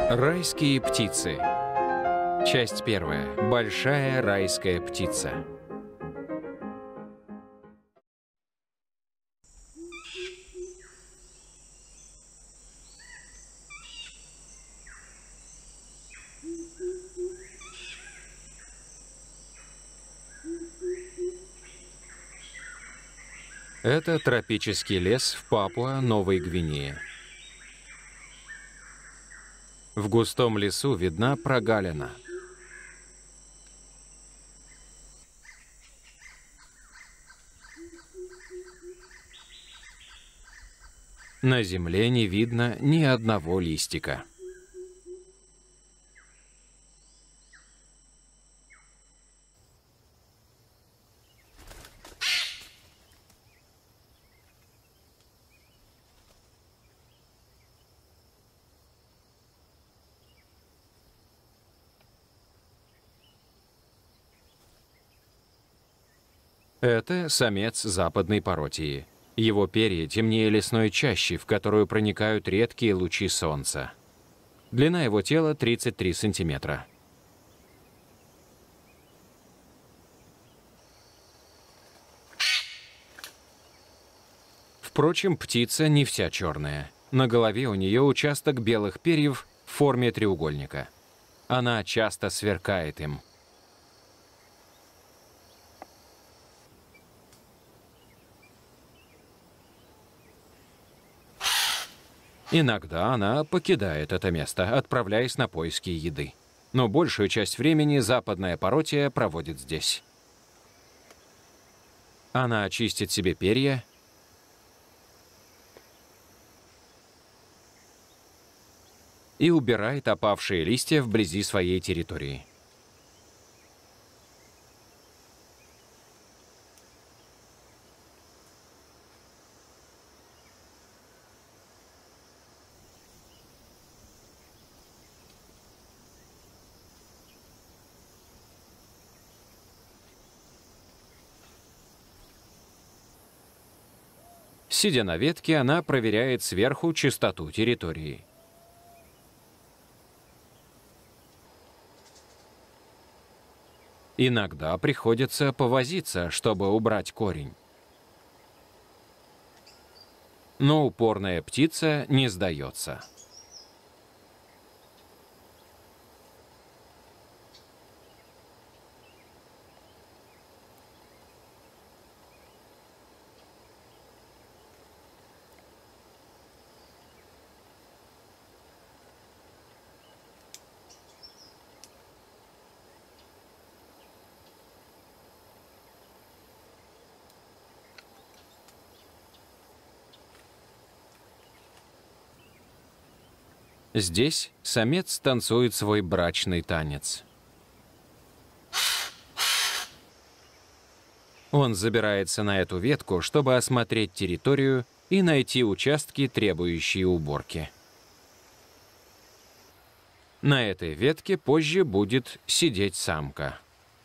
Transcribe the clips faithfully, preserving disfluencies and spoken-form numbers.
Райские птицы. Часть первая. Большая райская птица. Это тропический лес в Папуа-Новой Гвинее. В густом лесу видна прогалина. На земле не видно ни одного листика. Это самец западной паротии. Его перья темнее лесной чащи, в которую проникают редкие лучи солнца. Длина его тела тридцать три сантиметра. Впрочем, птица не вся черная. На голове у нее участок белых перьев в форме треугольника. Она часто сверкает им. Иногда она покидает это место, отправляясь на поиски еды. Но большую часть времени западная паротия проводит здесь. Она очистит себе перья и убирает опавшие листья вблизи своей территории. Сидя на ветке, она проверяет сверху чистоту территории. Иногда приходится повозиться, чтобы убрать корень. Но упорная птица не сдается. Здесь самец танцует свой брачный танец. Он забирается на эту ветку, чтобы осмотреть территорию и найти участки, требующие уборки. На этой ветке позже будет сидеть самка.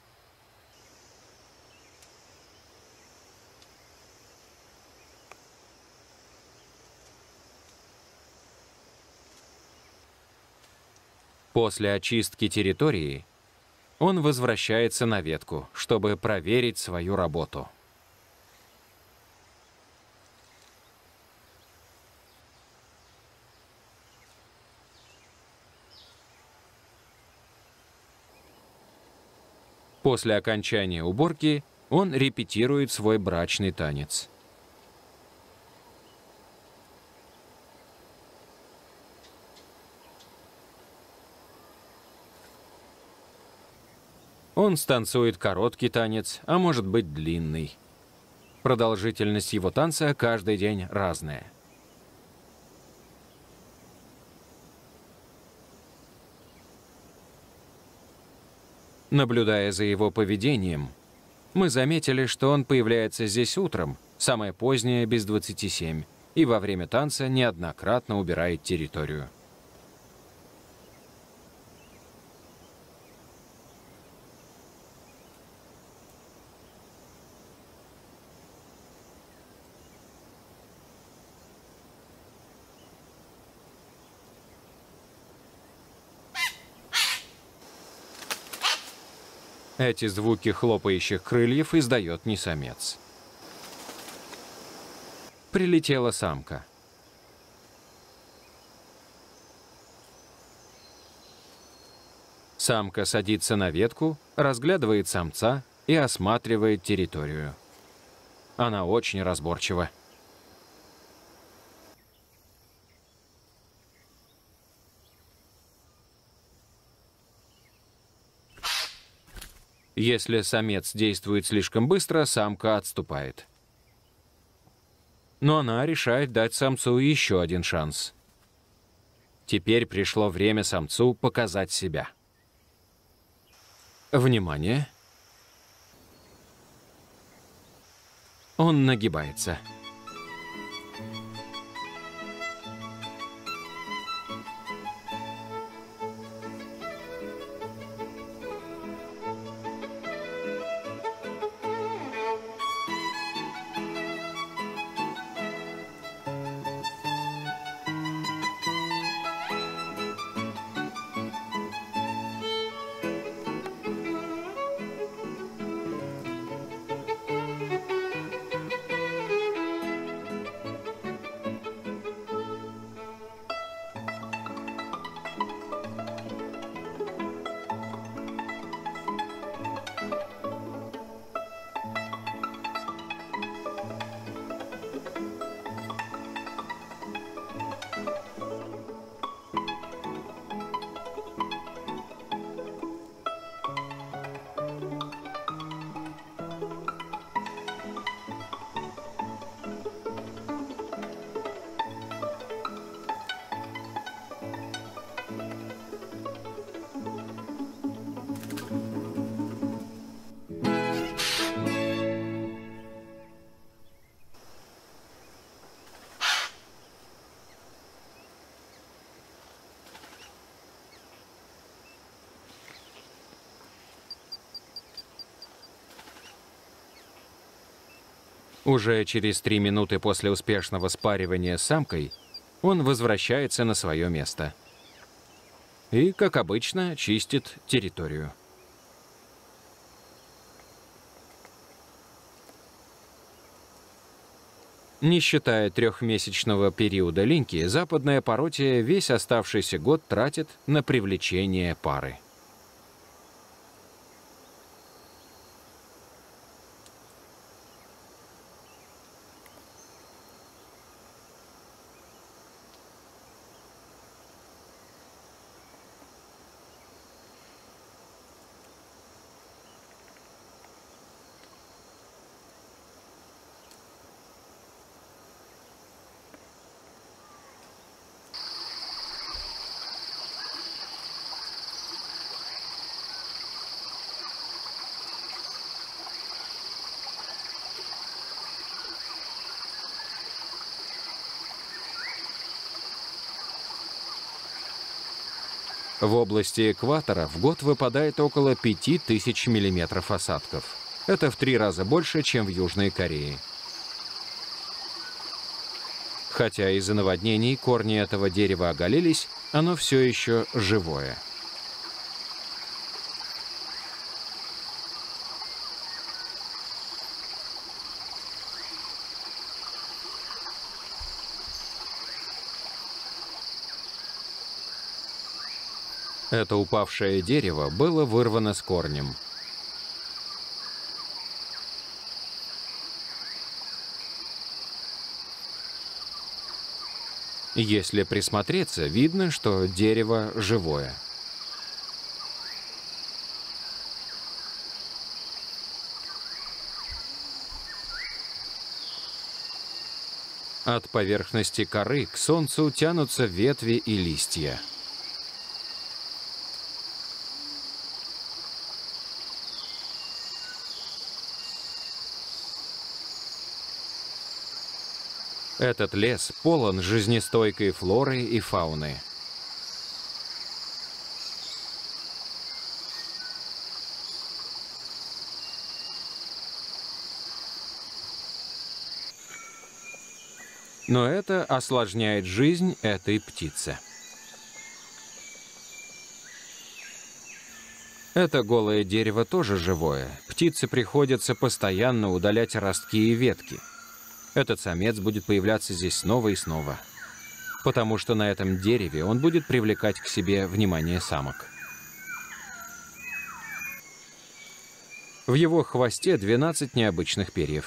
После очистки территории он возвращается на ветку, чтобы проверить свою работу. После окончания уборки он репетирует свой брачный танец. Он станцует короткий танец, а может быть длинный. Продолжительность его танца каждый день разная. Наблюдая за его поведением, мы заметили, что он появляется здесь утром, самое позднее без двадцати семи, и во время танца неоднократно убирает территорию. Эти звуки хлопающих крыльев издает не самец. Прилетела самка. Самка садится на ветку, разглядывает самца и осматривает территорию. Она очень разборчива. Если самец действует слишком быстро, самка отступает. Но она решает дать самцу еще один шанс. Теперь пришло время самцу показать себя. Внимание! Он нагибается. Уже через три минуты после успешного спаривания с самкой он возвращается на свое место. И, как обычно, чистит территорию. Не считая трехмесячного периода линьки, западная паротия весь оставшийся год тратит на привлечение пары. В области экватора в год выпадает около пяти тысяч миллиметров осадков. Это в три раза больше, чем в Южной Корее. Хотя из-за наводнений корни этого дерева оголились, оно все еще живое. Это упавшее дерево было вырвано с корнем. Если присмотреться, видно, что дерево живое. От поверхности коры к солнцу тянутся ветви и листья. Этот лес полон жизнестойкой флоры и фауны. Но это осложняет жизнь этой птицы. Это голое дерево тоже живое. Птице приходится постоянно удалять ростки и ветки. Этот самец будет появляться здесь снова и снова, потому что на этом дереве он будет привлекать к себе внимание самок. В его хвосте двенадцать необычных перьев.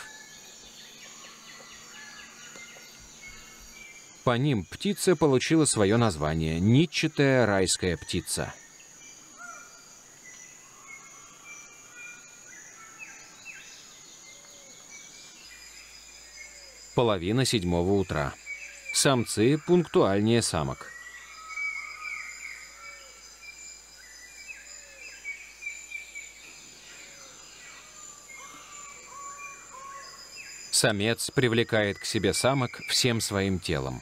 По ним птица получила свое название – нитчатая райская птица. Половина седьмого утра. Самцы пунктуальнее самок. Самец привлекает к себе самок всем своим телом.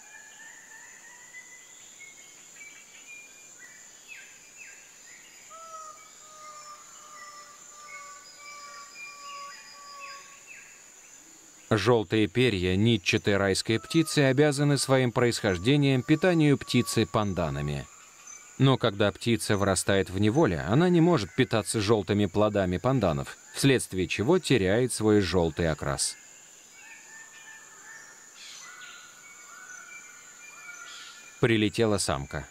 Желтые перья нитчатой райской птицы обязаны своим происхождением питанию птицы панданами. Но когда птица вырастает в неволе, она не может питаться желтыми плодами панданов, вследствие чего теряет свой желтый окрас. Прилетела самка.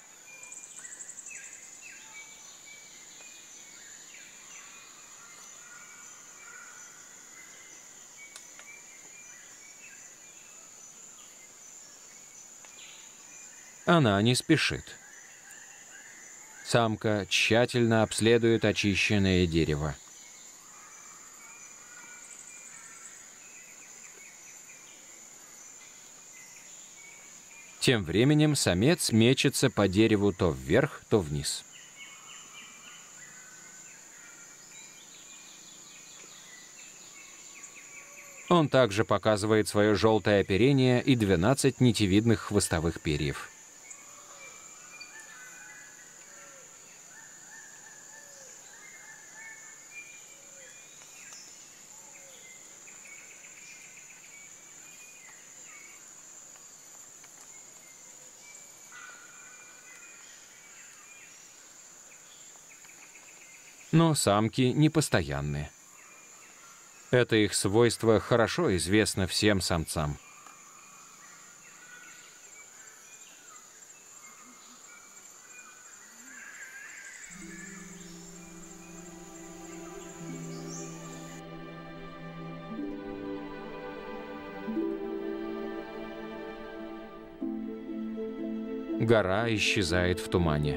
Она не спешит. Самка тщательно обследует очищенное дерево. Тем временем самец мечется по дереву то вверх, то вниз. Он также показывает свое желтое оперение и двенадцать нитевидных хвостовых перьев. Но самки непостоянны. Это их свойство хорошо известно всем самцам. Гора исчезает в тумане.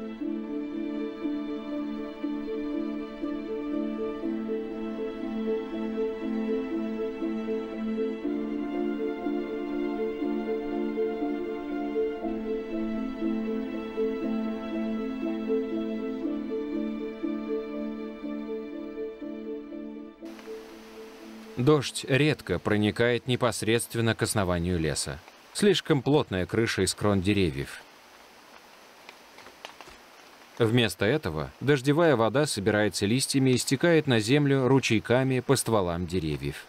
Дождь редко проникает непосредственно к основанию леса. Слишком плотная крыша из крон деревьев. Вместо этого дождевая вода собирается листьями и стекает на землю ручейками по стволам деревьев.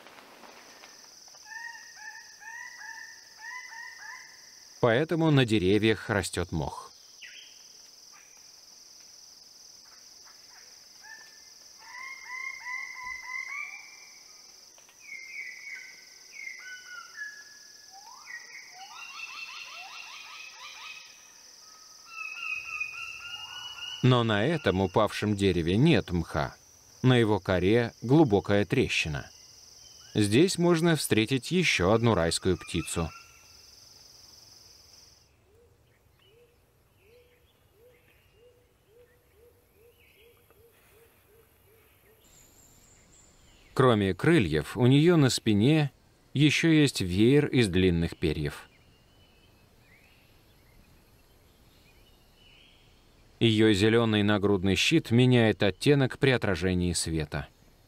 Поэтому на деревьях растет мох. Но на этом упавшем дереве нет мха. На его коре глубокая трещина. Здесь можно встретить еще одну райскую птицу. Кроме крыльев, у нее на спине еще есть веер из длинных перьев. Ее зеленый нагрудный щит меняет оттенок при отражении света.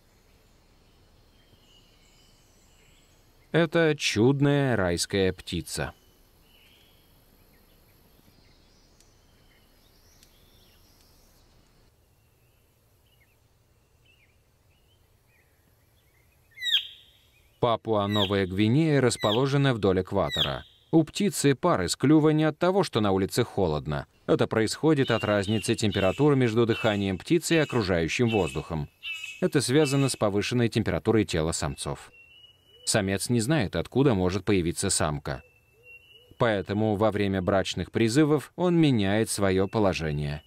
Это чудная райская птица. Папуа-Новая Гвинея расположена вдоль экватора. У птицы пар из клюва не от того, что на улице холодно. Это происходит от разницы температуры между дыханием птицы и окружающим воздухом. Это связано с повышенной температурой тела самцов. Самец не знает, откуда может появиться самка. Поэтому во время брачных призывов он меняет свое положение.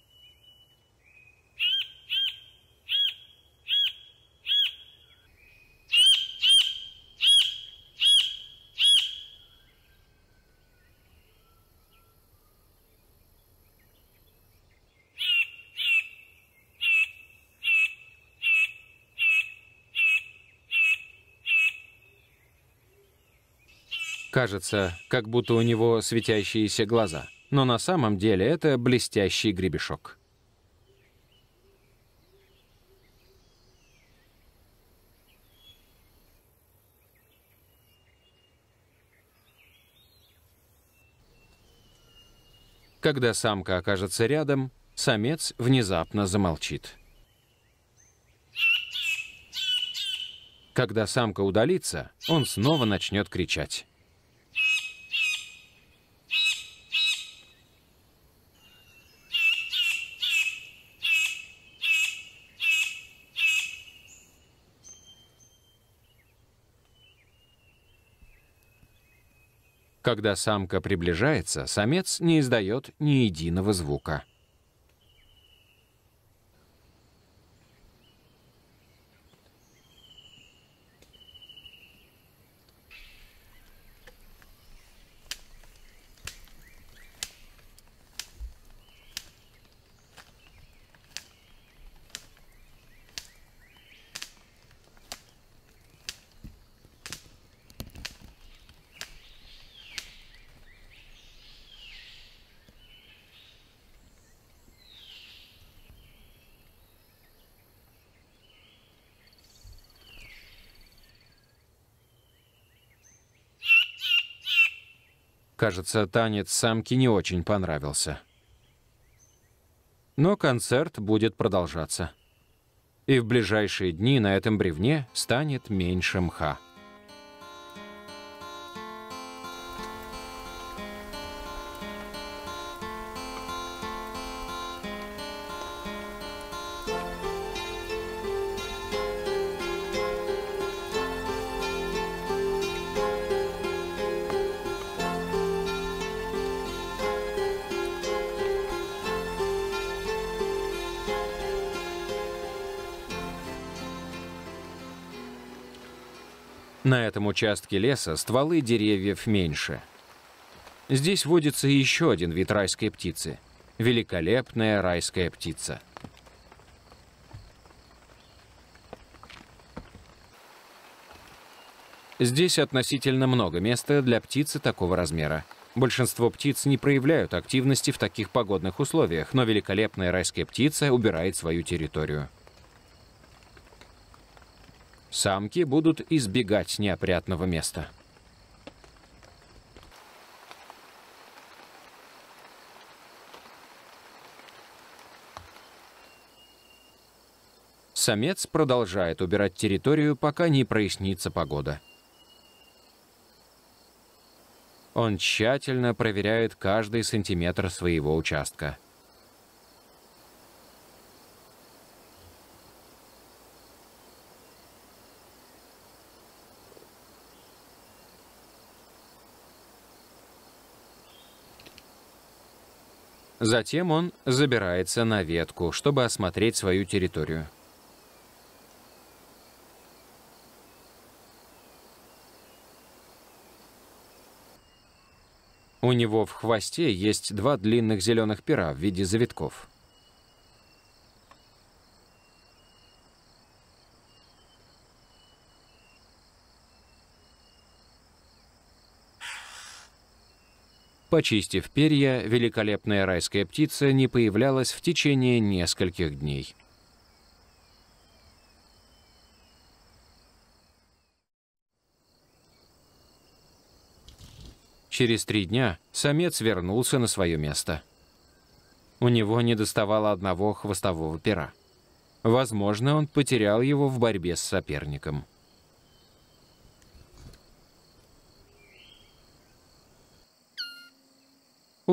Кажется, как будто у него светящиеся глаза, но на самом деле это блестящий гребешок. Когда самка окажется рядом, самец внезапно замолчит. Когда самка удалится, он снова начнет кричать. Когда самка приближается, самец не издает ни единого звука. Кажется, танец самки не очень понравился. Но концерт будет продолжаться. И в ближайшие дни на этом бревне станет меньше мха. На этом участке леса стволы деревьев меньше. Здесь водится еще один вид райской птицы – великолепная райская птица. Здесь относительно много места для птицы такого размера. Большинство птиц не проявляют активности в таких погодных условиях, но великолепная райская птица убирает свою территорию. Самки будут избегать неопрятного места. Самец продолжает убирать территорию, пока не прояснится погода. Он тщательно проверяет каждый сантиметр своего участка. Затем он забирается на ветку, чтобы осмотреть свою территорию. У него в хвосте есть два длинных зеленых пера в виде завитков. Почистив перья, великолепная райская птица не появлялась в течение нескольких дней. Через три дня самец вернулся на свое место. У него недоставало одного хвостового пера. Возможно, он потерял его в борьбе с соперником.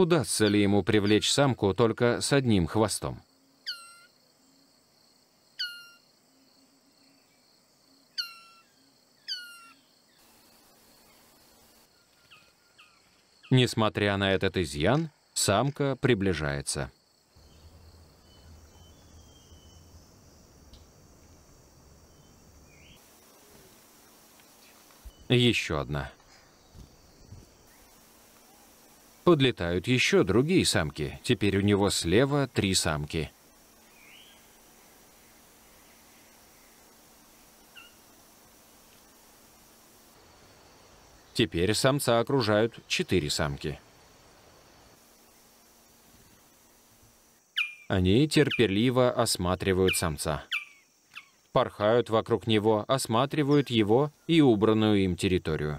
Удастся ли ему привлечь самку только с одним хвостом? Несмотря на этот изъян, самка приближается. Еще одна. Подлетают еще другие самки. Теперь у него слева три самки. Теперь самца окружают четыре самки. Они терпеливо осматривают самца. Порхают вокруг него, осматривают его и убранную им территорию.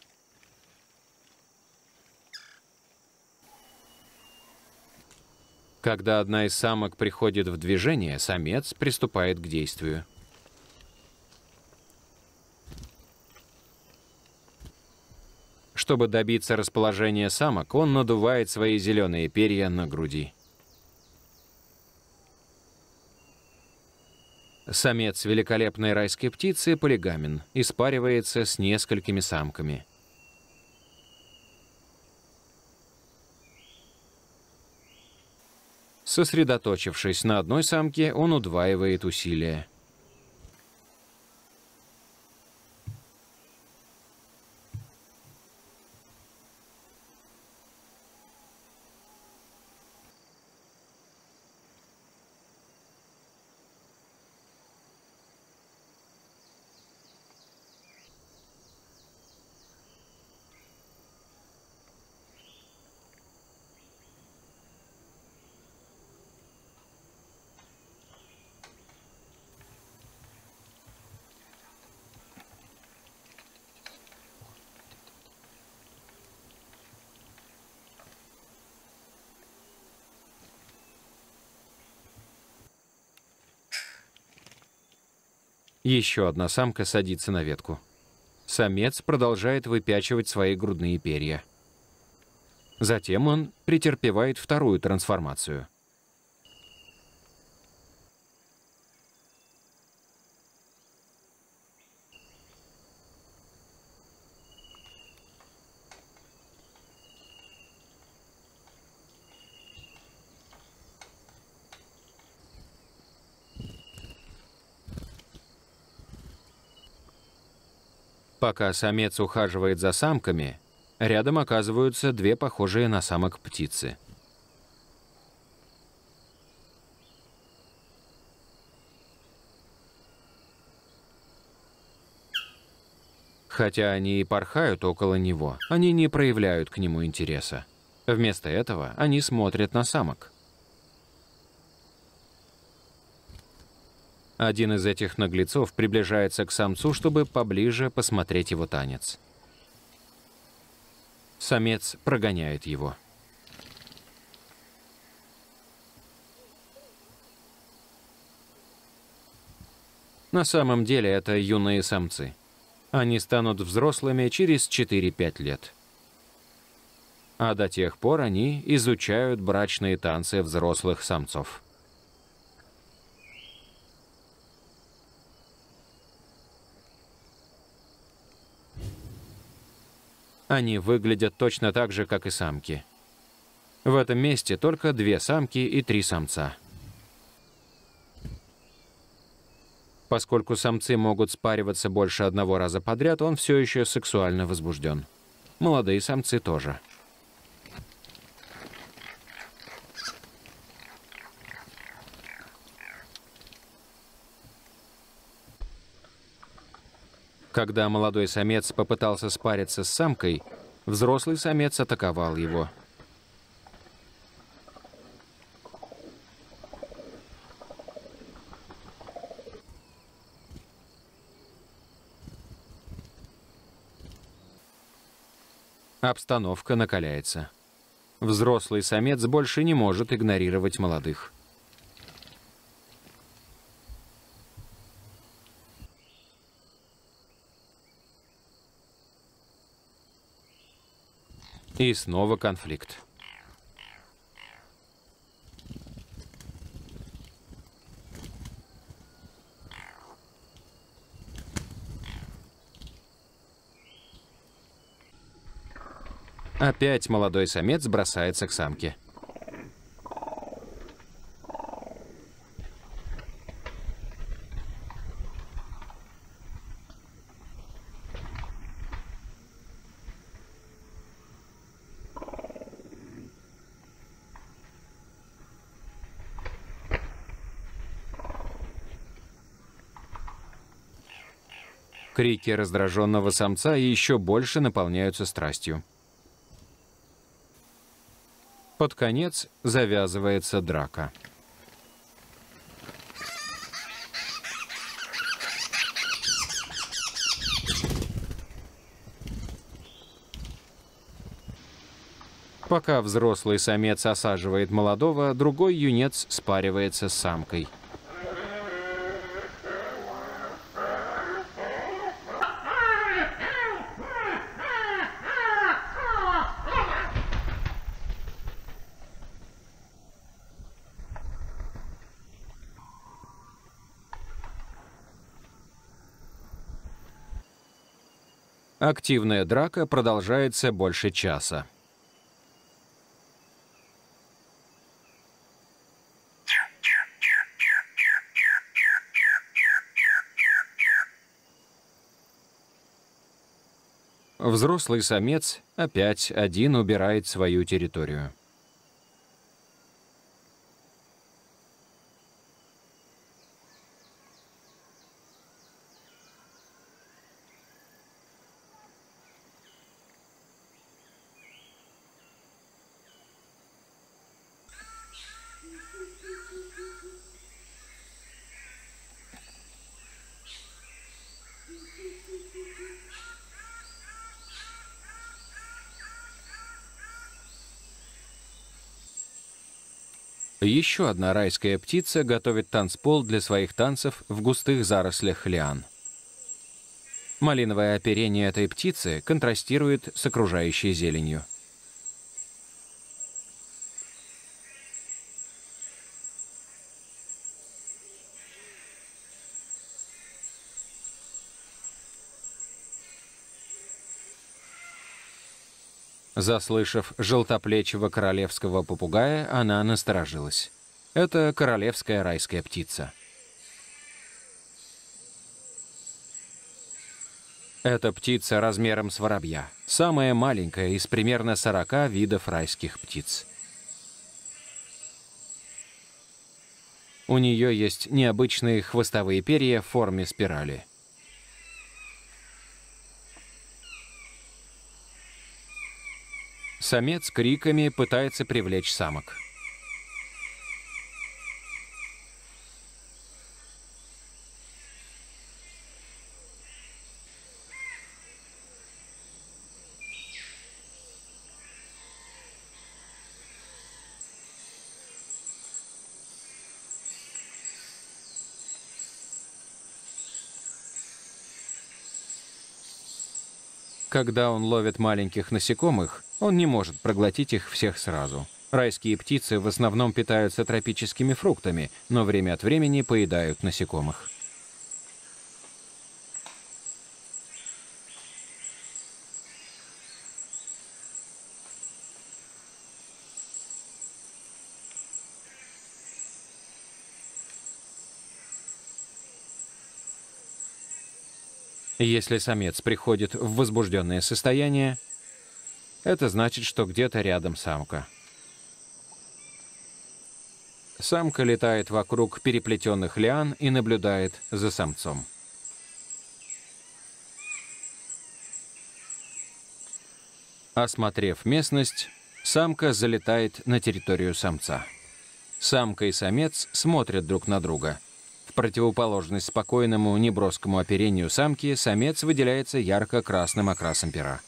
Когда одна из самок приходит в движение, самец приступает к действию. Чтобы добиться расположения самок, он надувает свои зеленые перья на груди. Самец великолепной райской птицы полигамен и спаривается с несколькими самками. Сосредоточившись на одной самке, он удваивает усилия. Еще одна самка садится на ветку. Самец продолжает выпячивать свои грудные перья. Затем он претерпевает вторую трансформацию. Пока самец ухаживает за самками, рядом оказываются две похожие на самок птицы. Хотя они и порхают около него, они не проявляют к нему интереса. Вместо этого они смотрят на самок. Один из этих наглецов приближается к самцу, чтобы поближе посмотреть его танец. Самец прогоняет его. На самом деле это юные самцы. Они станут взрослыми через четыре-пять лет. А до тех пор они изучают брачные танцы взрослых самцов. Они выглядят точно так же, как и самки. В этом месте только две самки и три самца. Поскольку самцы могут спариваться больше одного раза подряд, он все еще сексуально возбужден. Молодые самцы тоже. Когда молодой самец попытался спариться с самкой, взрослый самец атаковал его. Обстановка накаляется. Взрослый самец больше не может игнорировать молодых. И снова конфликт. Опять молодой самец бросается к самке. Крики раздраженного самца еще больше наполняются страстью. Под конец завязывается драка. Пока взрослый самец осаживает молодого, другой юнец спаривается с самкой. Активная драка продолжается больше часа. Взрослый самец опять один убирает свою территорию. Еще одна райская птица готовит танцпол для своих танцев в густых зарослях лиан. Малиновое оперение этой птицы контрастирует с окружающей зеленью. Заслышав желтоплечего королевского попугая, она насторожилась. Это королевская райская птица. Эта птица размером с воробья, самая маленькая из примерно сорока видов райских птиц. У нее есть необычные хвостовые перья в форме спирали. Самец криками пытается привлечь самок. Когда он ловит маленьких насекомых, он не может проглотить их всех сразу. Райские птицы в основном питаются тропическими фруктами, но время от времени поедают насекомых. Если самец приходит в возбужденное состояние, это значит, что где-то рядом самка. Самка летает вокруг переплетенных лиан и наблюдает за самцом. Осмотрев местность, самка залетает на территорию самца. Самка и самец смотрят друг на друга. В противоположность спокойному, неброскому оперению самки, самец выделяется ярко-красным окрасом пера.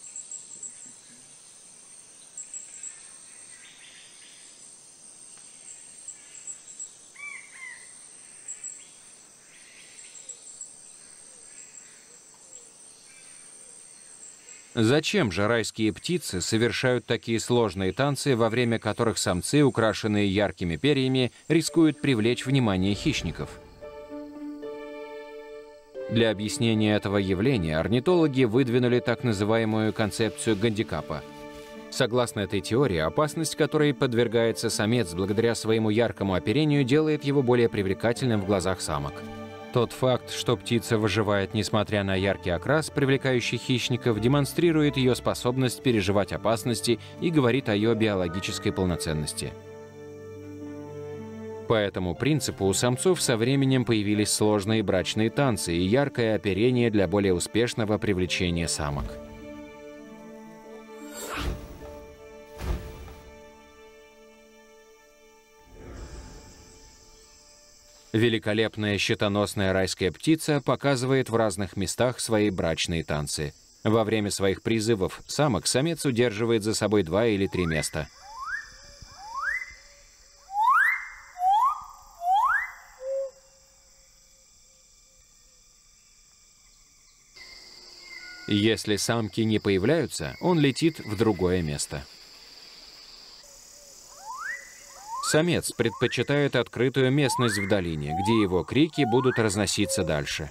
Зачем же райские птицы совершают такие сложные танцы, во время которых самцы, украшенные яркими перьями, рискуют привлечь внимание хищников? Для объяснения этого явления орнитологи выдвинули так называемую концепцию гандикапа. Согласно этой теории, опасность, которой подвергается самец благодаря своему яркому оперению, делает его более привлекательным в глазах самок. Тот факт, что птица выживает несмотря на яркий окрас, привлекающий хищников, демонстрирует ее способность переживать опасности и говорит о ее биологической полноценности. По этому принципу у самцов со временем появились сложные брачные танцы и яркое оперение для более успешного привлечения самок. Великолепная щитоносная райская птица показывает в разных местах свои брачные танцы. Во время своих призывов самок самец удерживает за собой два или три места. Если самки не появляются, он летит в другое место. Самец предпочитает открытую местность в долине, где его крики будут разноситься дальше.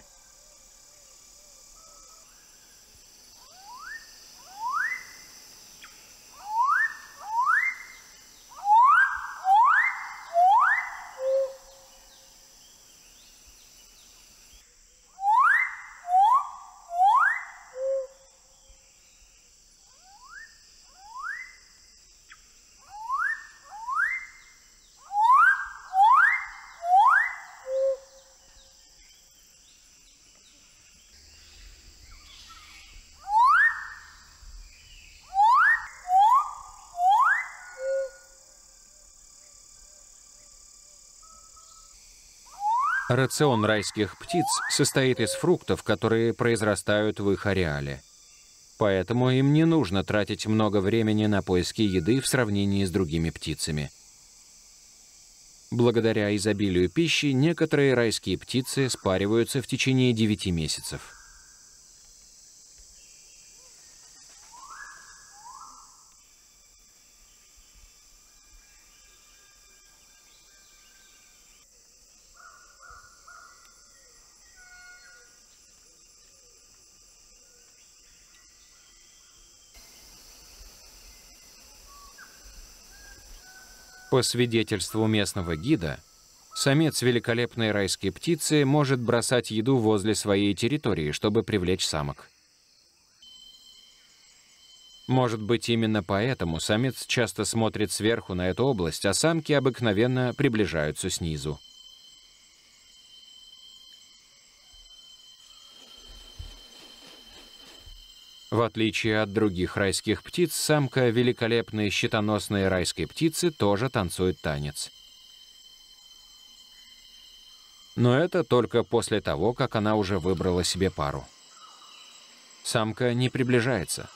Рацион райских птиц состоит из фруктов, которые произрастают в их ареале. Поэтому им не нужно тратить много времени на поиски еды в сравнении с другими птицами. Благодаря изобилию пищи некоторые райские птицы спариваются в течение девяти месяцев. По свидетельству местного гида, самец великолепной райской птицы может бросать еду возле своей территории, чтобы привлечь самок. Может быть, именно поэтому самец часто смотрит сверху на эту область, а самки обыкновенно приближаются снизу. В отличие от других райских птиц, самка великолепной щитоносной райской птицы тоже танцует танец. Но это только после того, как она уже выбрала себе пару. Самка не приближается.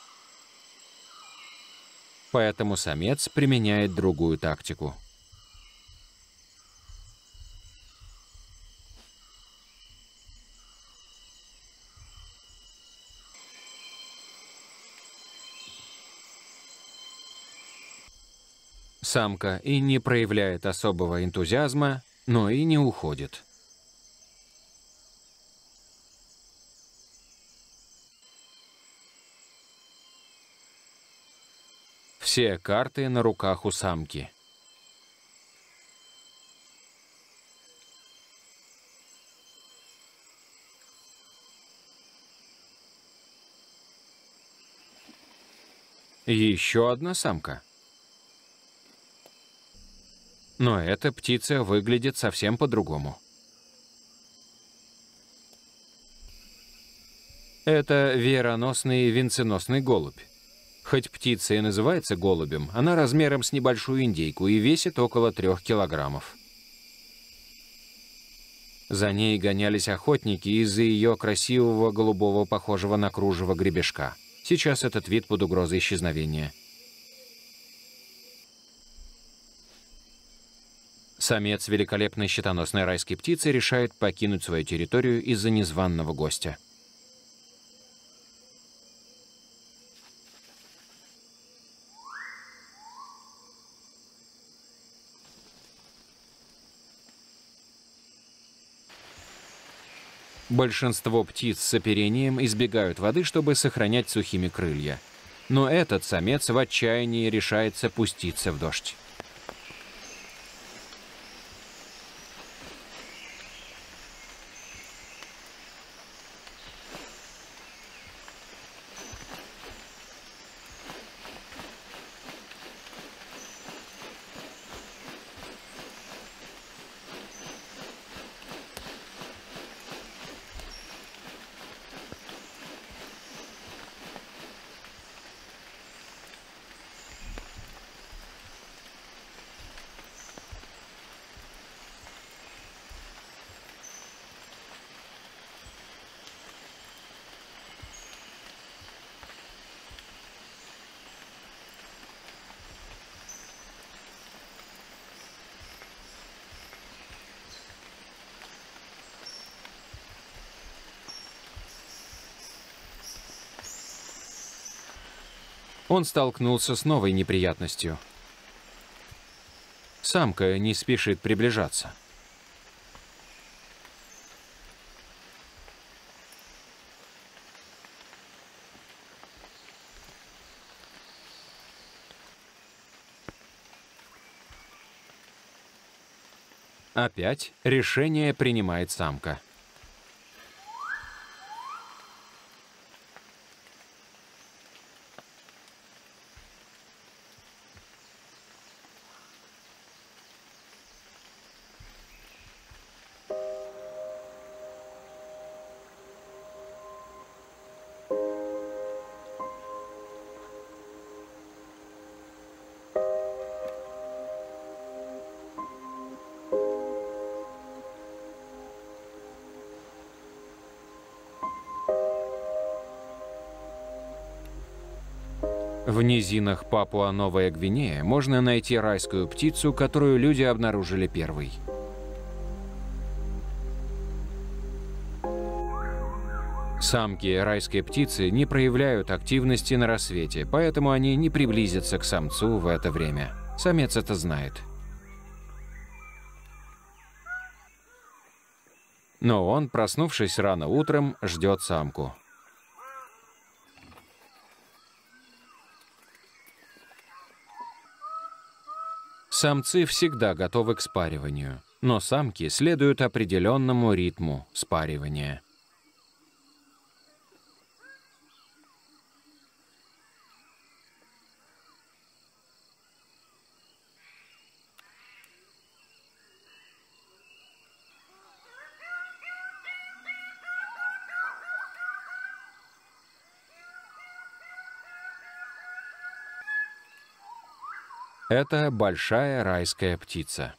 Поэтому самец применяет другую тактику. Самка и не проявляет особого энтузиазма, но и не уходит. Все карты на руках у самки. Еще одна самка. Но эта птица выглядит совсем по-другому. Это веероносный венценосный голубь. Хоть птица и называется голубем, она размером с небольшую индейку и весит около трех килограммов. За ней гонялись охотники из-за ее красивого голубого, похожего на кружево гребешка. Сейчас этот вид под угрозой исчезновения. Самец великолепной щитоносной райской птицы решает покинуть свою территорию из-за незваного гостя. Большинство птиц с оперением избегают воды, чтобы сохранять сухими крылья. Но этот самец в отчаянии решается пуститься в дождь. Он столкнулся с новой неприятностью. Самка не спешит приближаться. Опять решение принимает самка. В низинах Папуа-Новая Гвинея можно найти райскую птицу, которую люди обнаружили первой. Самки райской птицы не проявляют активности на рассвете, поэтому они не приблизятся к самцу в это время. Самец это знает. Но он, проснувшись рано утром, ждет самку. Самцы всегда готовы к спариванию, но самки следуют определенному ритму спаривания. Это большая райская птица.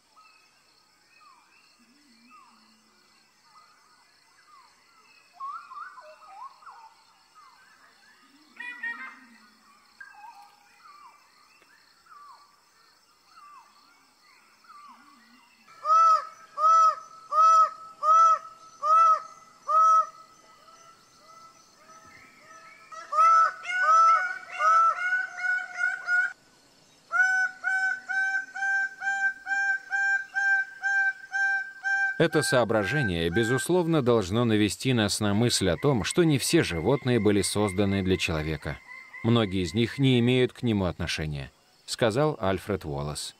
Это соображение, безусловно, должно навести нас на мысль о том, что не все животные были созданы для человека. Многие из них не имеют к нему отношения, сказал Альфред Уоллес.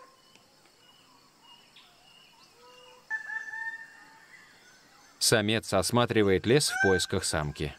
Самец осматривает лес в поисках самки.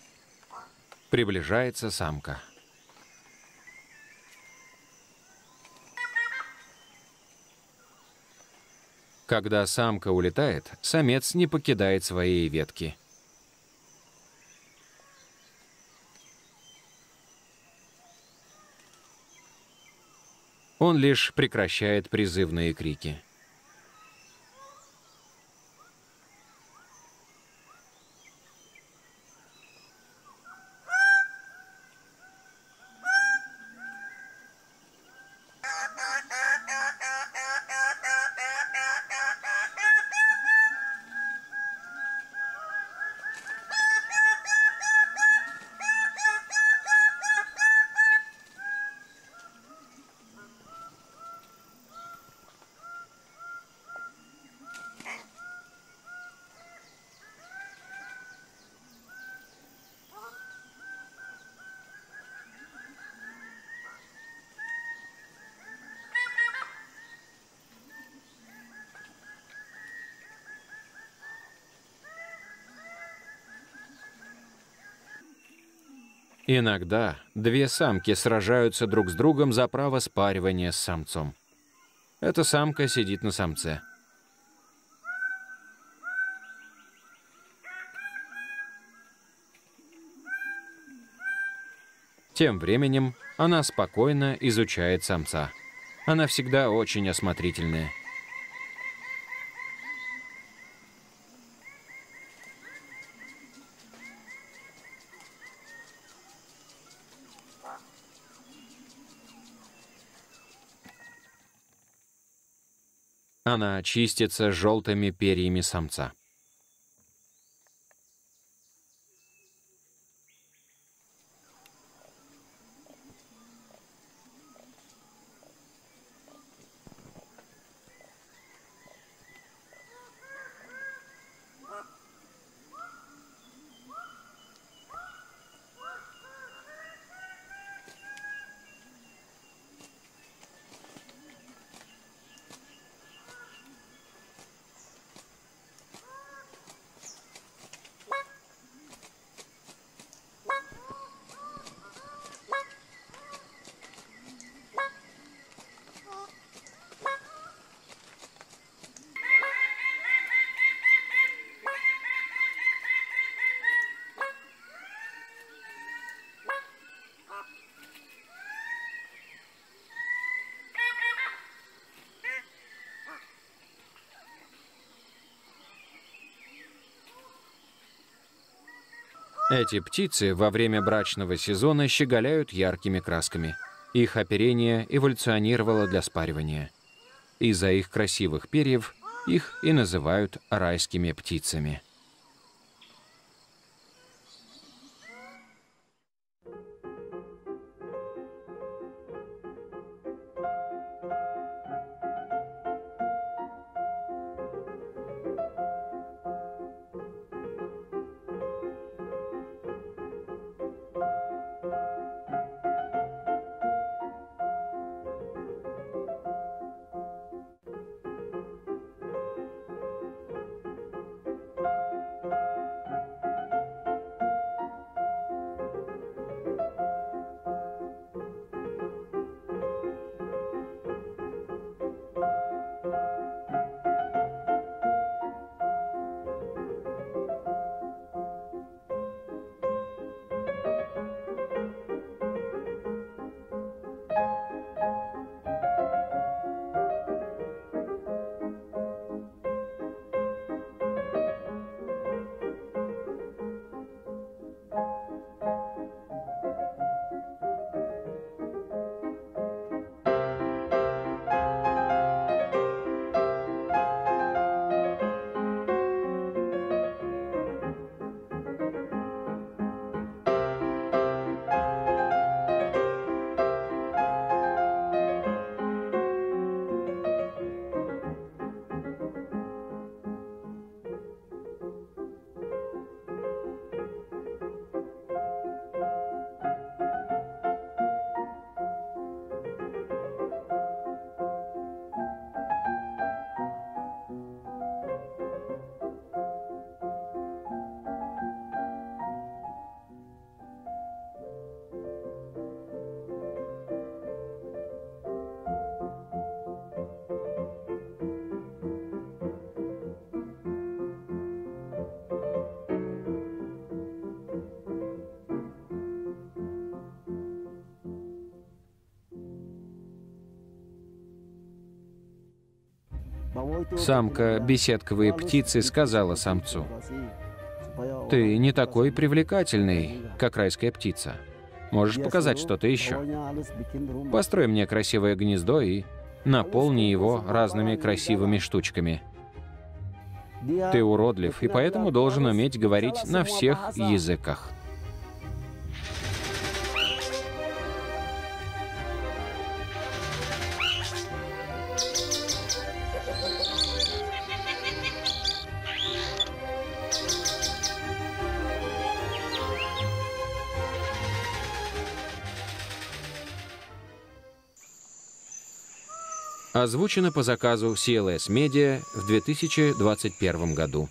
Приближается самка. Когда самка улетает, самец не покидает своей ветки. Он лишь прекращает призывные крики. Иногда две самки сражаются друг с другом за право спаривания с самцом. Эта самка сидит на самце. Тем временем она спокойно изучает самца. Она всегда очень осмотрительная. Она чистится желтыми перьями самца. Эти птицы во время брачного сезона щеголяют яркими красками. Их оперение эволюционировало для спаривания. Из-за их красивых перьев их и называют райскими птицами. Самка беседковой птицы сказала самцу: «Ты не такой привлекательный, как райская птица. Можешь показать что-то еще? Построй мне красивое гнездо и наполни его разными красивыми штучками. Ты уродлив, и поэтому должен уметь говорить на всех языках». Озвучено по заказу си эл эс Media в две тысячи двадцать первом году.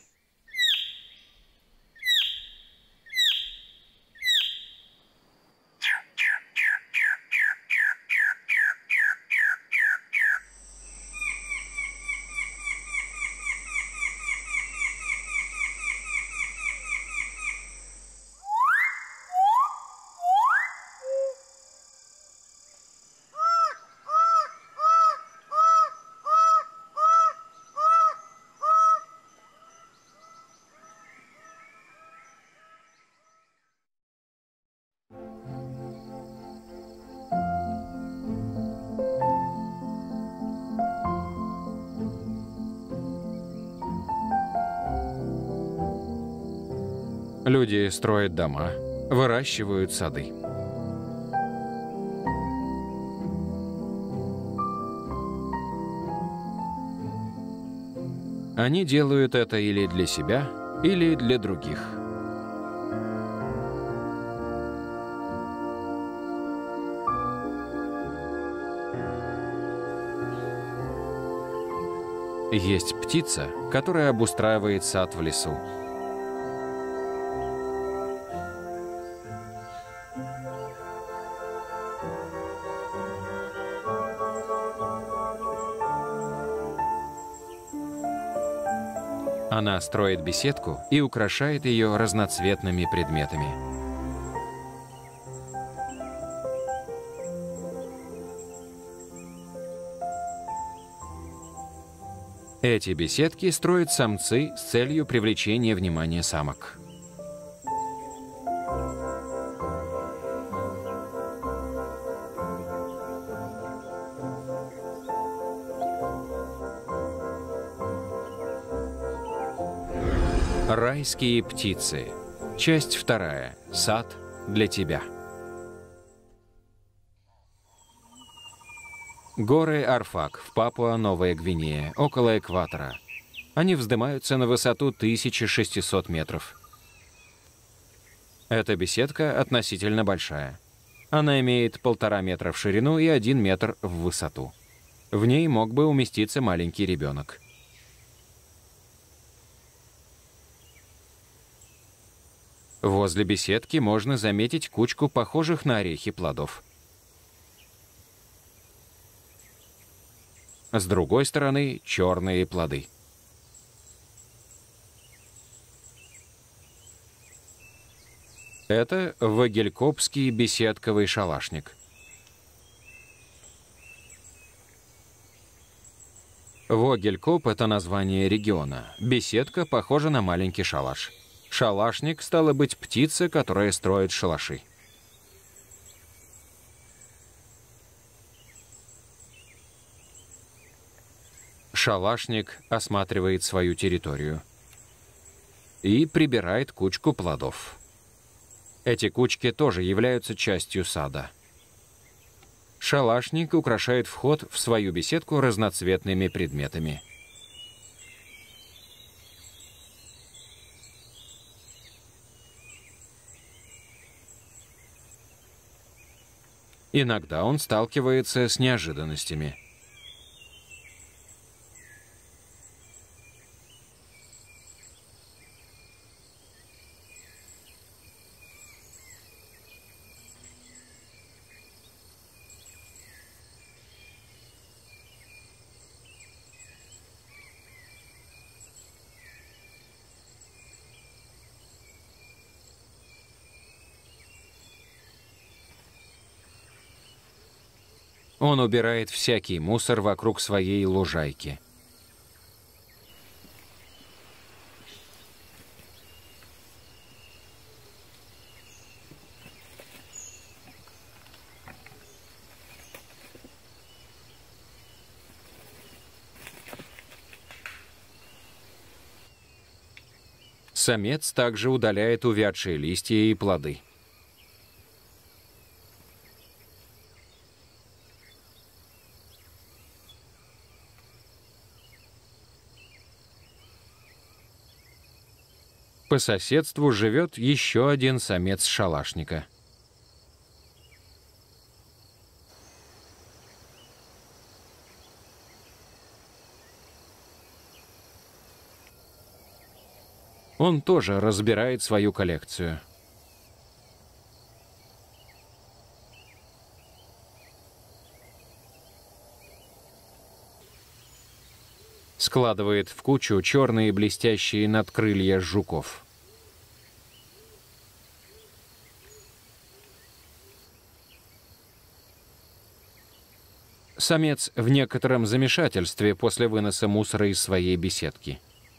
Люди строят дома, выращивают сады. Они делают это или для себя, или для других. Есть птица, которая обустраивает сад в лесу. Она строит беседку и украшает ее разноцветными предметами. Эти беседки строят самцы с целью привлечения внимания самок. Райские птицы. Часть вторая. Сад для тебя. Горы Арфак в Папуа-Новая Гвинея, около экватора. Они вздымаются на высоту тысяча шестьсот метров. Эта беседка относительно большая. Она имеет полтора метра в ширину и один метр в высоту. В ней мог бы уместиться маленький ребенок. Возле беседки можно заметить кучку похожих на орехи плодов. С другой стороны — черные плоды. Это вагелькопский беседковый шалашник. Вогелькоп — это название региона. Беседка похожа на маленький шалаш. Шалашник, стало быть, птица, которая строит шалаши. Шалашник осматривает свою территорию и прибирает кучку плодов. Эти кучки тоже являются частью сада. Шалашник украшает вход в свою беседку разноцветными предметами. Иногда он сталкивается с неожиданностями. Он убирает всякий мусор вокруг своей лужайки. Самец также удаляет увядшие листья и плоды. По соседству живет еще один самец шалашника. Он тоже разбирает свою коллекцию. Складывает в кучу черные блестящие надкрылья жуков. Самец в некотором замешательстве после выноса мусора из своей беседки.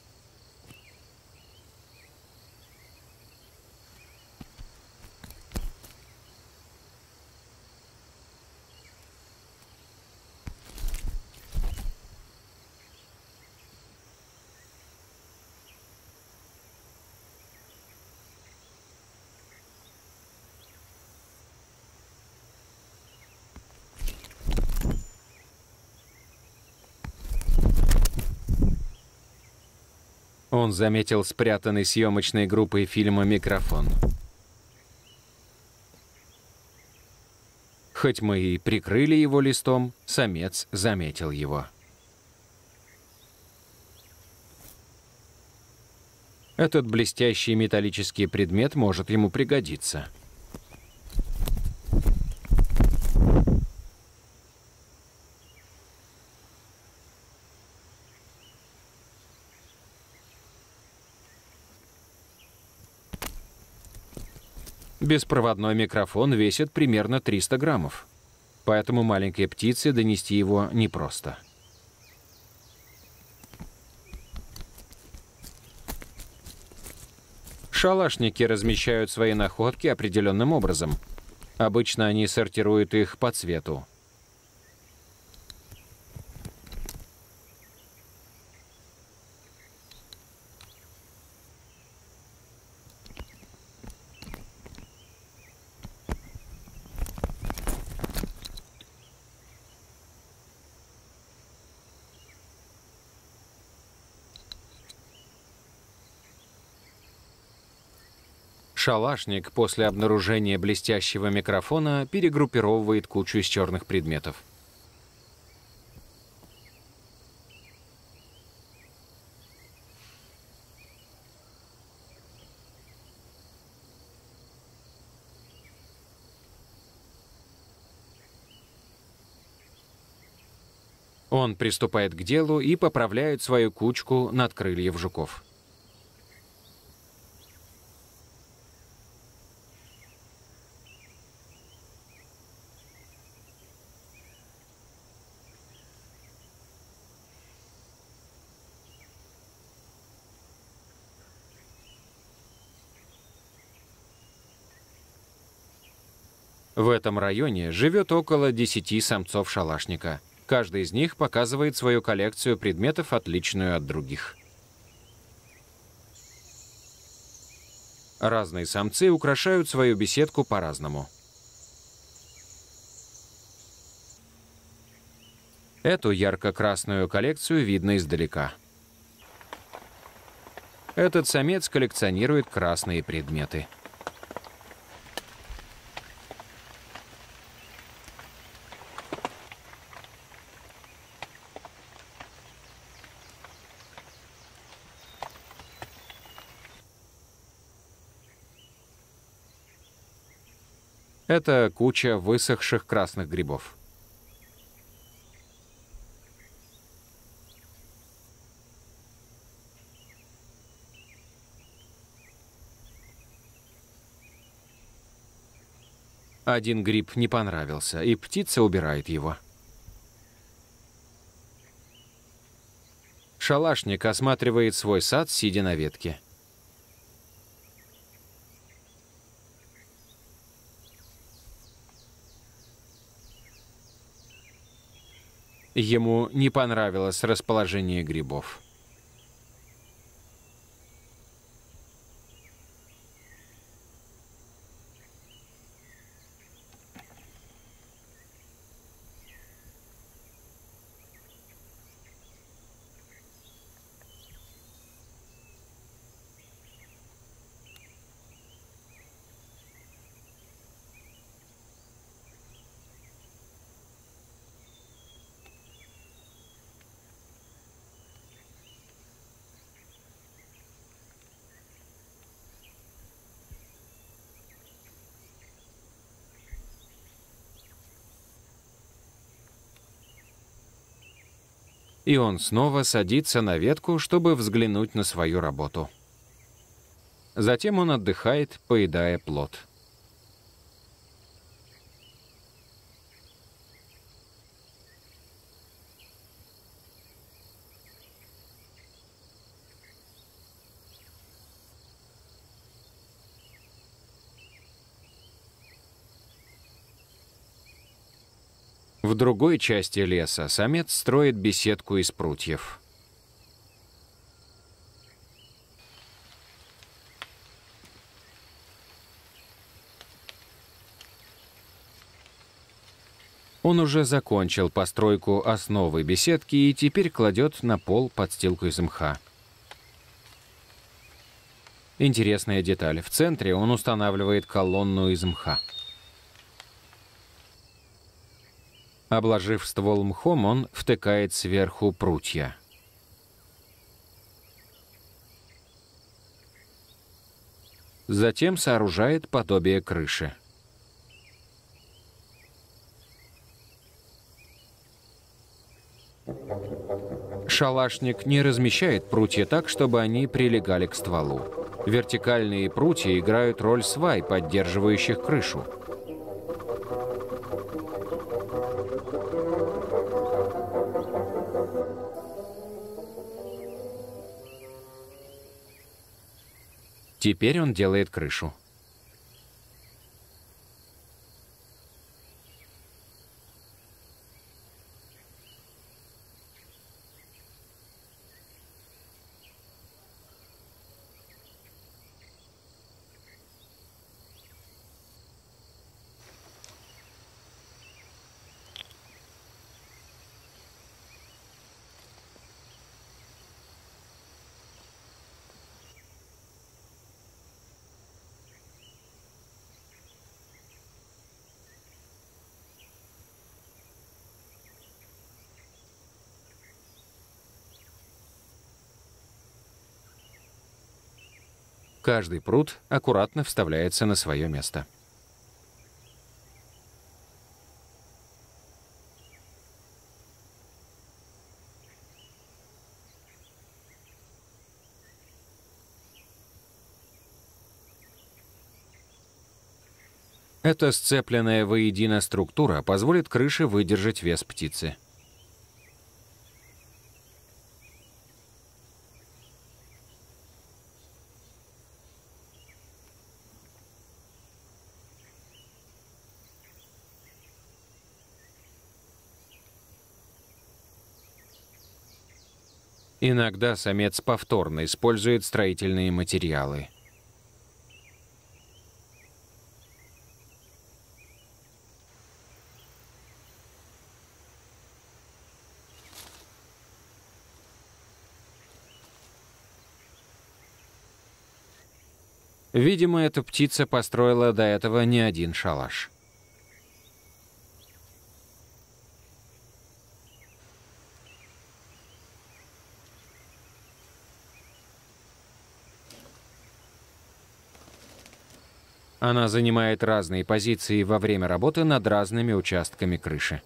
Он заметил спрятанный съемочной группой фильма микрофон. Хоть мы и прикрыли его листом, самец заметил его. Этот блестящий металлический предмет может ему пригодиться. Беспроводной микрофон весит примерно триста граммов, поэтому маленькой птице донести его непросто. Шалашники размещают свои находки определенным образом. Обычно они сортируют их по цвету. Шалашник после обнаружения блестящего микрофона перегруппировывает кучу из черных предметов. Он приступает к делу и поправляет свою кучку надкрыльев жуков. В этом районе живет около десяти самцов шалашника. Каждый из них показывает свою коллекцию предметов, отличную от других. Разные самцы украшают свою беседку по-разному. Эту ярко-красную коллекцию видно издалека. Этот самец коллекционирует красные предметы. Это куча высохших красных грибов. Один гриб не понравился, и птица убирает его. Шалашник осматривает свой сад, сидя на ветке. Ему не понравилось расположение грибов. И он снова садится на ветку, чтобы взглянуть на свою работу. Затем он отдыхает, поедая плод. В другой части леса самец строит беседку из прутьев. Он уже закончил постройку основы беседки и теперь кладет на пол подстилку из мха. Интересная деталь. В центре он устанавливает колонну из мха. Обложив ствол мхом, он втыкает сверху прутья. Затем сооружает подобие крыши. Шалашник не размещает прутья так, чтобы они прилегали к стволу. Вертикальные прутья играют роль свай, поддерживающих крышу. Теперь он делает крышу. Каждый прут аккуратно вставляется на свое место. Эта сцепленная воедино структура позволит крыше выдержать вес птицы. Иногда самец повторно использует строительные материалы. Видимо, эта птица построила до этого не один шалаш. Она занимает разные позиции во время работы над разными участками крыши.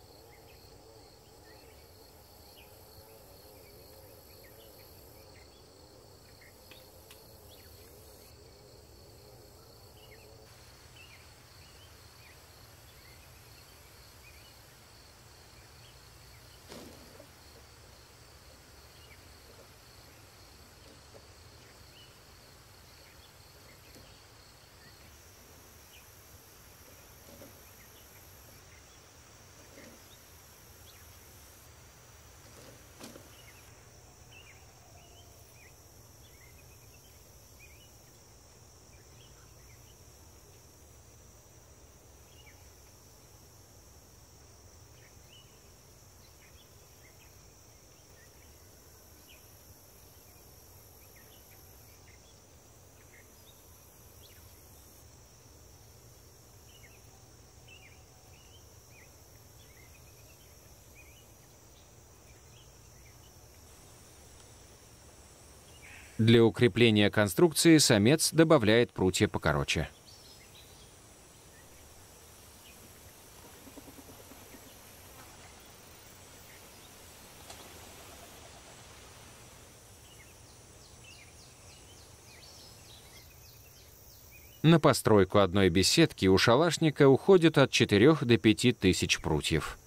Для укрепления конструкции самец добавляет прутья покороче. На постройку одной беседки у шалашника уходит от четырёх до пяти тысяч прутьев.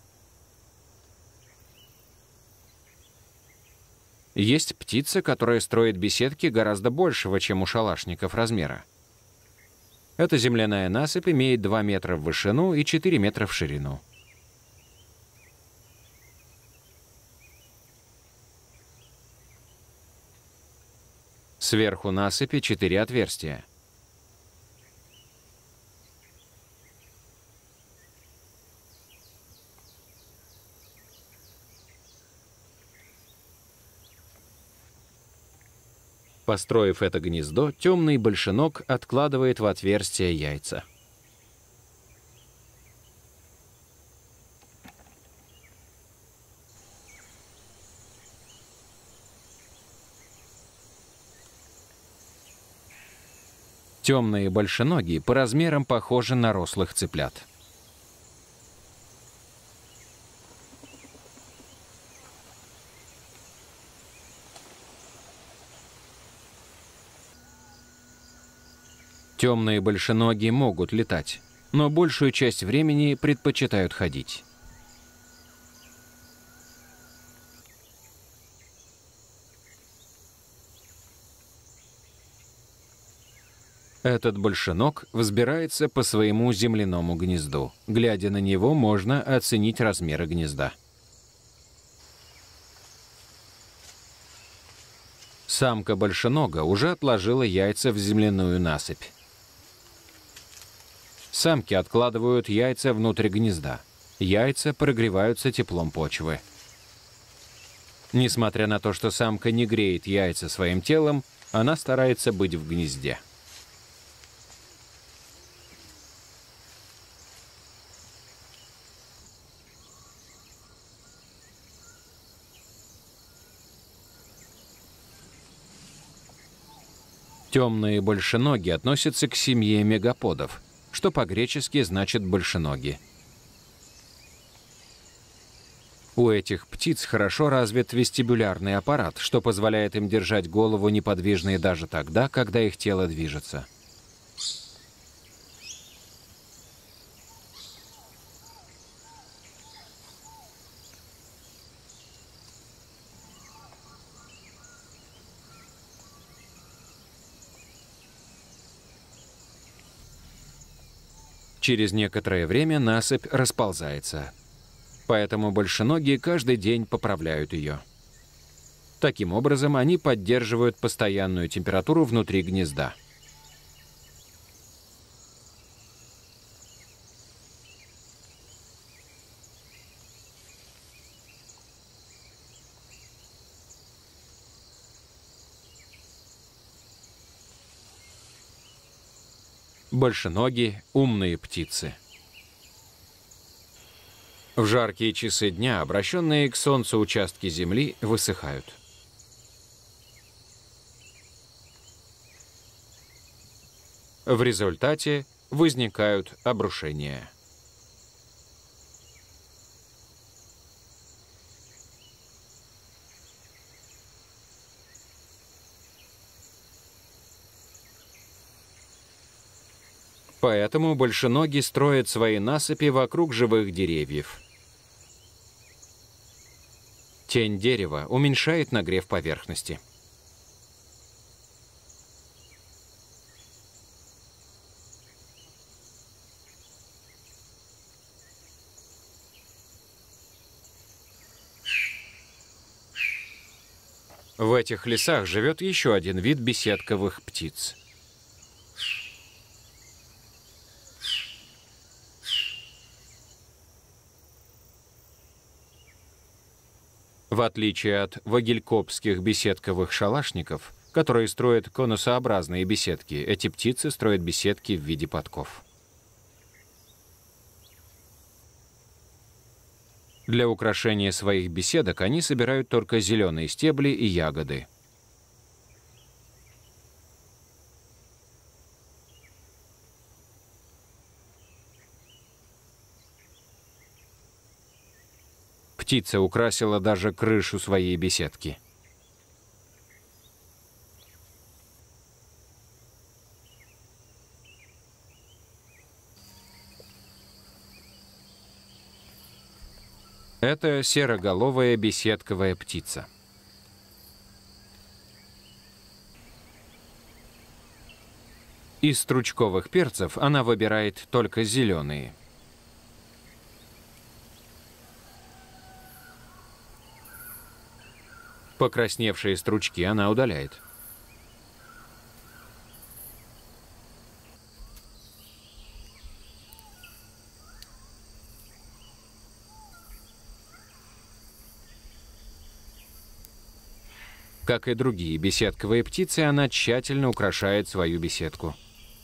Есть птица, которая строит беседки гораздо большего, чем у шалашников размера. Эта земляная насыпь имеет два метра в вышину и четыре метра в ширину. Сверху насыпи четыре отверстия. Построив это гнездо, темный большеног откладывает в отверстие яйца. Темные большеноги по размерам похожи на рослых цыплят. Темные большеноги могут летать, но большую часть времени предпочитают ходить. Этот большеног взбирается по своему земляному гнезду. Глядя на него, можно оценить размеры гнезда. Самка большенога уже отложила яйца в земляную насыпь. Самки откладывают яйца внутрь гнезда. Яйца прогреваются теплом почвы. Несмотря на то, что самка не греет яйца своим телом, она старается быть в гнезде. Темные большеноги относятся к семье мегаподов, что по-гречески значит «большеноги». У этих птиц хорошо развит вестибулярный аппарат, что позволяет им держать голову неподвижной даже тогда, когда их тело движется. Через некоторое время насыпь расползается. Поэтому большеноги каждый день поправляют ее. Таким образом, они поддерживают постоянную температуру внутри гнезда. Большеноги – умные птицы. В жаркие часы дня обращенные к солнцу участки земли высыхают. В результате возникают обрушения. Поэтому большеноги строят свои насыпи вокруг живых деревьев. Тень дерева уменьшает нагрев поверхности. В этих лесах живет еще один вид беседковых птиц. В отличие от вагелькопских беседковых шалашников, которые строят конусообразные беседки, эти птицы строят беседки в виде подков. Для украшения своих беседок они собирают только зеленые стебли и ягоды. Птица украсила даже крышу своей беседки. Это сероголовая беседковая птица. Из стручковых перцев она выбирает только зеленые. Покрасневшие стручки она удаляет. Как и другие беседковые птицы, она тщательно украшает свою беседку.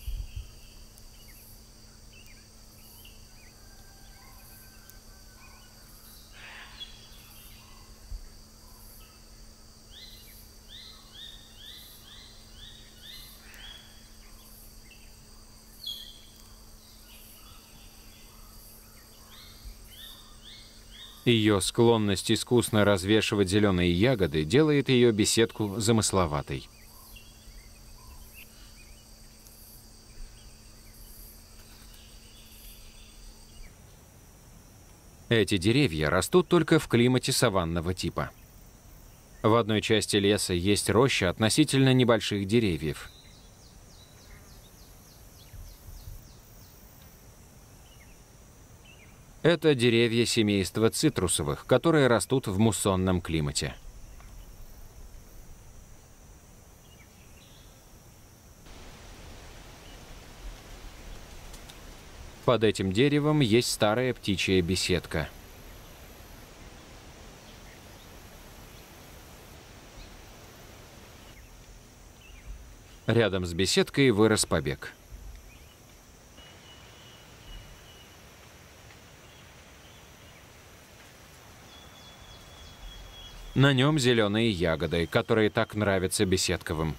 Ее склонность искусно развешивать зеленые ягоды делает ее беседку замысловатой. Эти деревья растут только в климате саванного типа. В одной части леса есть роща относительно небольших деревьев. Это деревья семейства цитрусовых, которые растут в муссонном климате. Под этим деревом есть старая птичья беседка. Рядом с беседкой вырос побег. На нем зеленые ягоды, которые так нравятся беседковым.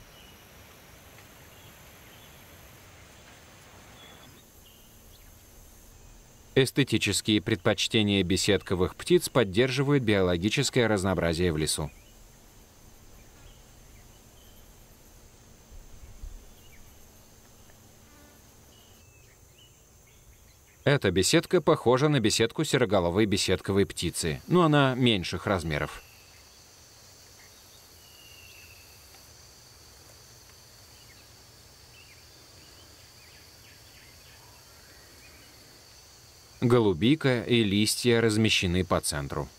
Эстетические предпочтения беседковых птиц поддерживают биологическое разнообразие в лесу. Эта беседка похожа на беседку сероголовой беседковой птицы, но она меньших размеров. Голубика и листья размещены по центру.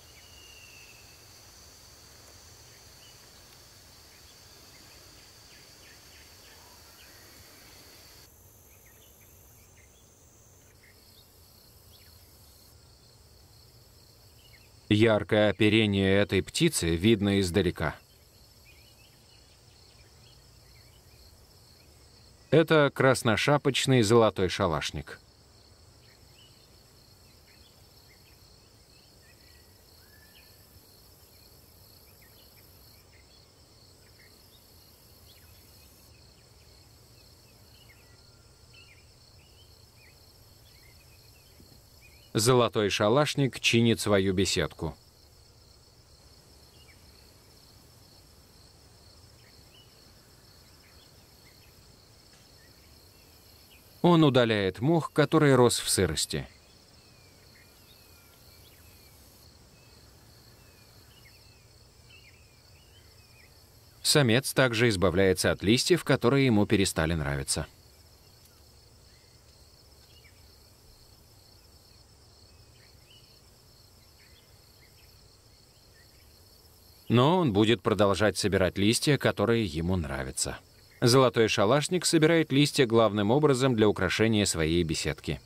Яркое оперение этой птицы видно издалека. Это красношапочный золотой шалашник. Золотой шалашник чинит свою беседку. Он удаляет мох, который рос в сырости. Самец также избавляется от листьев, которые ему перестали нравиться. Но он будет продолжать собирать листья, которые ему нравятся. Золотой шалашник собирает листья главным образом для украшения своей беседки.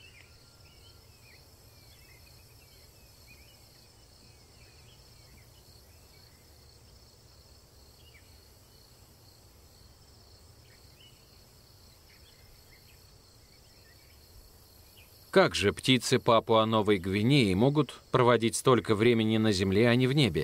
Как же птицы Папуа-Новой Гвинеи могут проводить столько времени на земле, а не в небе?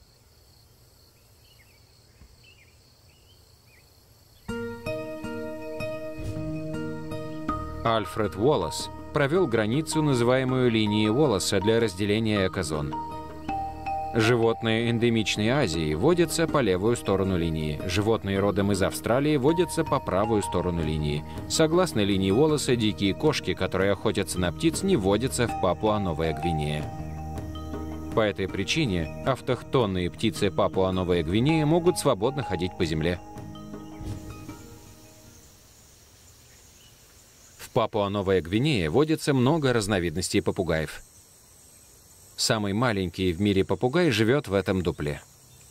Альфред Уоллес провел границу, называемую линией Уоллеса, для разделения экозон. Животные эндемичной Азии водятся по левую сторону линии. Животные родом из Австралии водятся по правую сторону линии. Согласно линии Уоллеса, дикие кошки, которые охотятся на птиц, не водятся в Папуа-Новая Гвинея. По этой причине автохтонные птицы Папуа-Новая Гвинея могут свободно ходить по земле. В Папуа-Новая Гвинея водится много разновидностей попугаев. Самый маленький в мире попугай живет в этом дупле.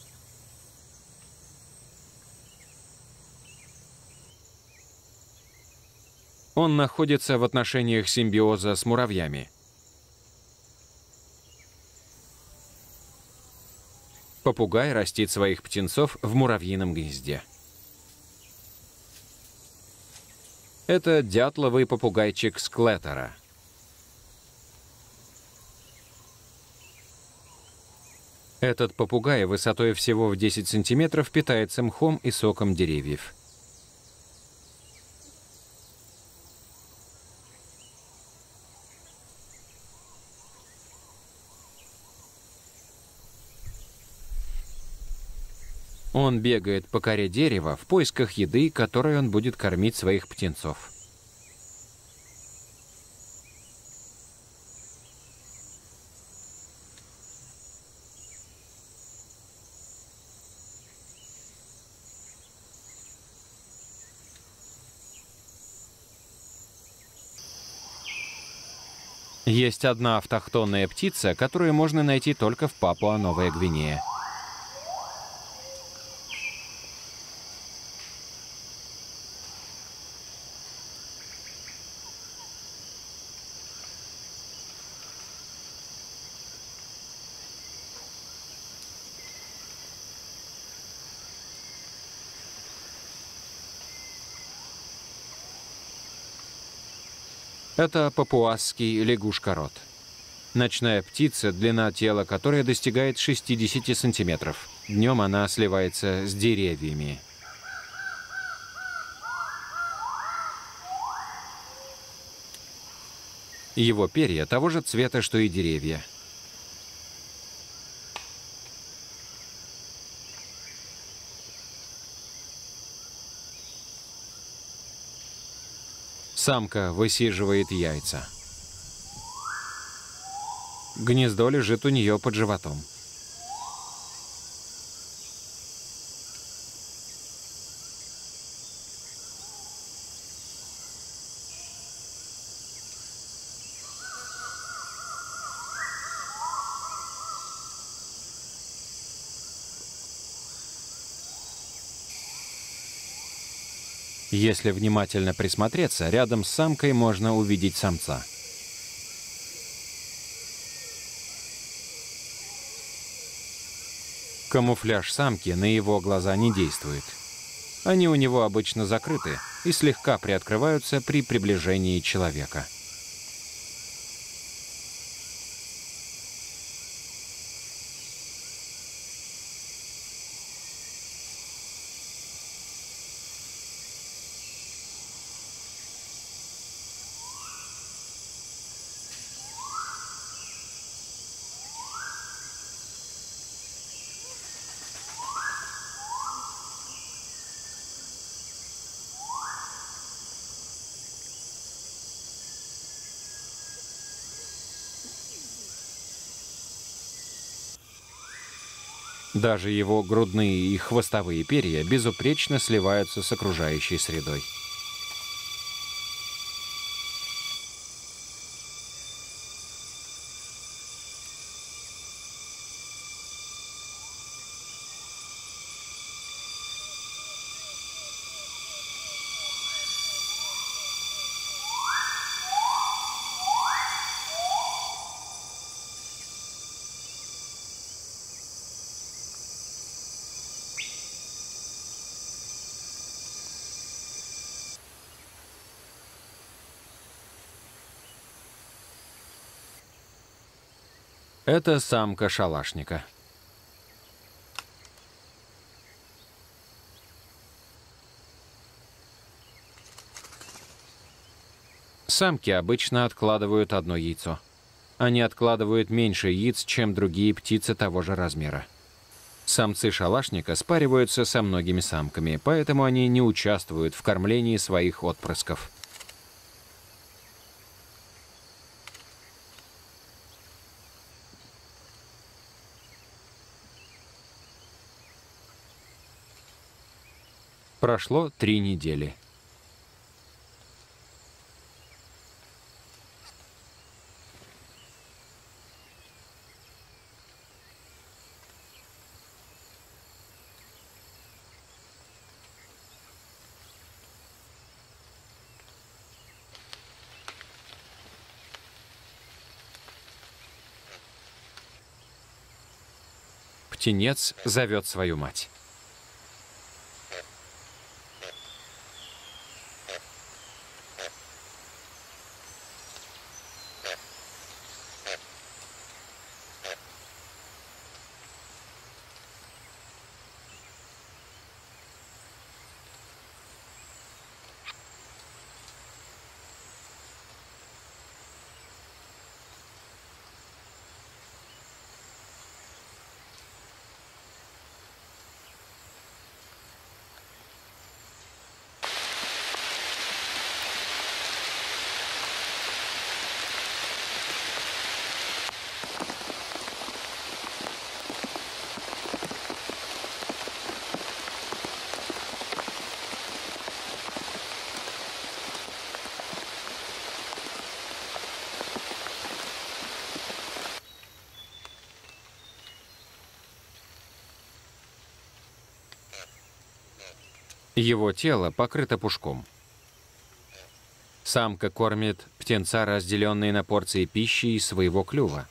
Он находится в отношениях симбиоза с муравьями. Попугай растит своих птенцов в муравьином гнезде. Это дятловый попугайчик Склеттера. Этот попугай высотой всего в десять сантиметров питается мхом и соком деревьев. Он бегает по коре дерева в поисках еды, которой он будет кормить своих птенцов. Есть одна автохтонная птица, которую можно найти только в Папуа-Новая Гвинея. Это папуасский лягушкорот. Ночная птица, длина тела которой достигает шестидесяти сантиметров. Днем она сливается с деревьями. Его перья того же цвета, что и деревья. Самка высиживает яйца. Гнездо лежит у нее под животом. Если внимательно присмотреться, рядом с самкой можно увидеть самца. Камуфляж самки на его глаза не действует. Они у него обычно закрыты и слегка приоткрываются при приближении человека. Даже его грудные и хвостовые перья безупречно сливаются с окружающей средой. Это самка шалашника. Самки обычно откладывают одно яйцо. Они откладывают меньше яиц, чем другие птицы того же размера. Самцы шалашника спариваются со многими самками, поэтому они не участвуют в кормлении своих отпрысков. Прошло три недели. Птенец зовет свою мать. Его тело покрыто пушком. Самка кормит птенца, разделенные на порции пищи из своего клюва.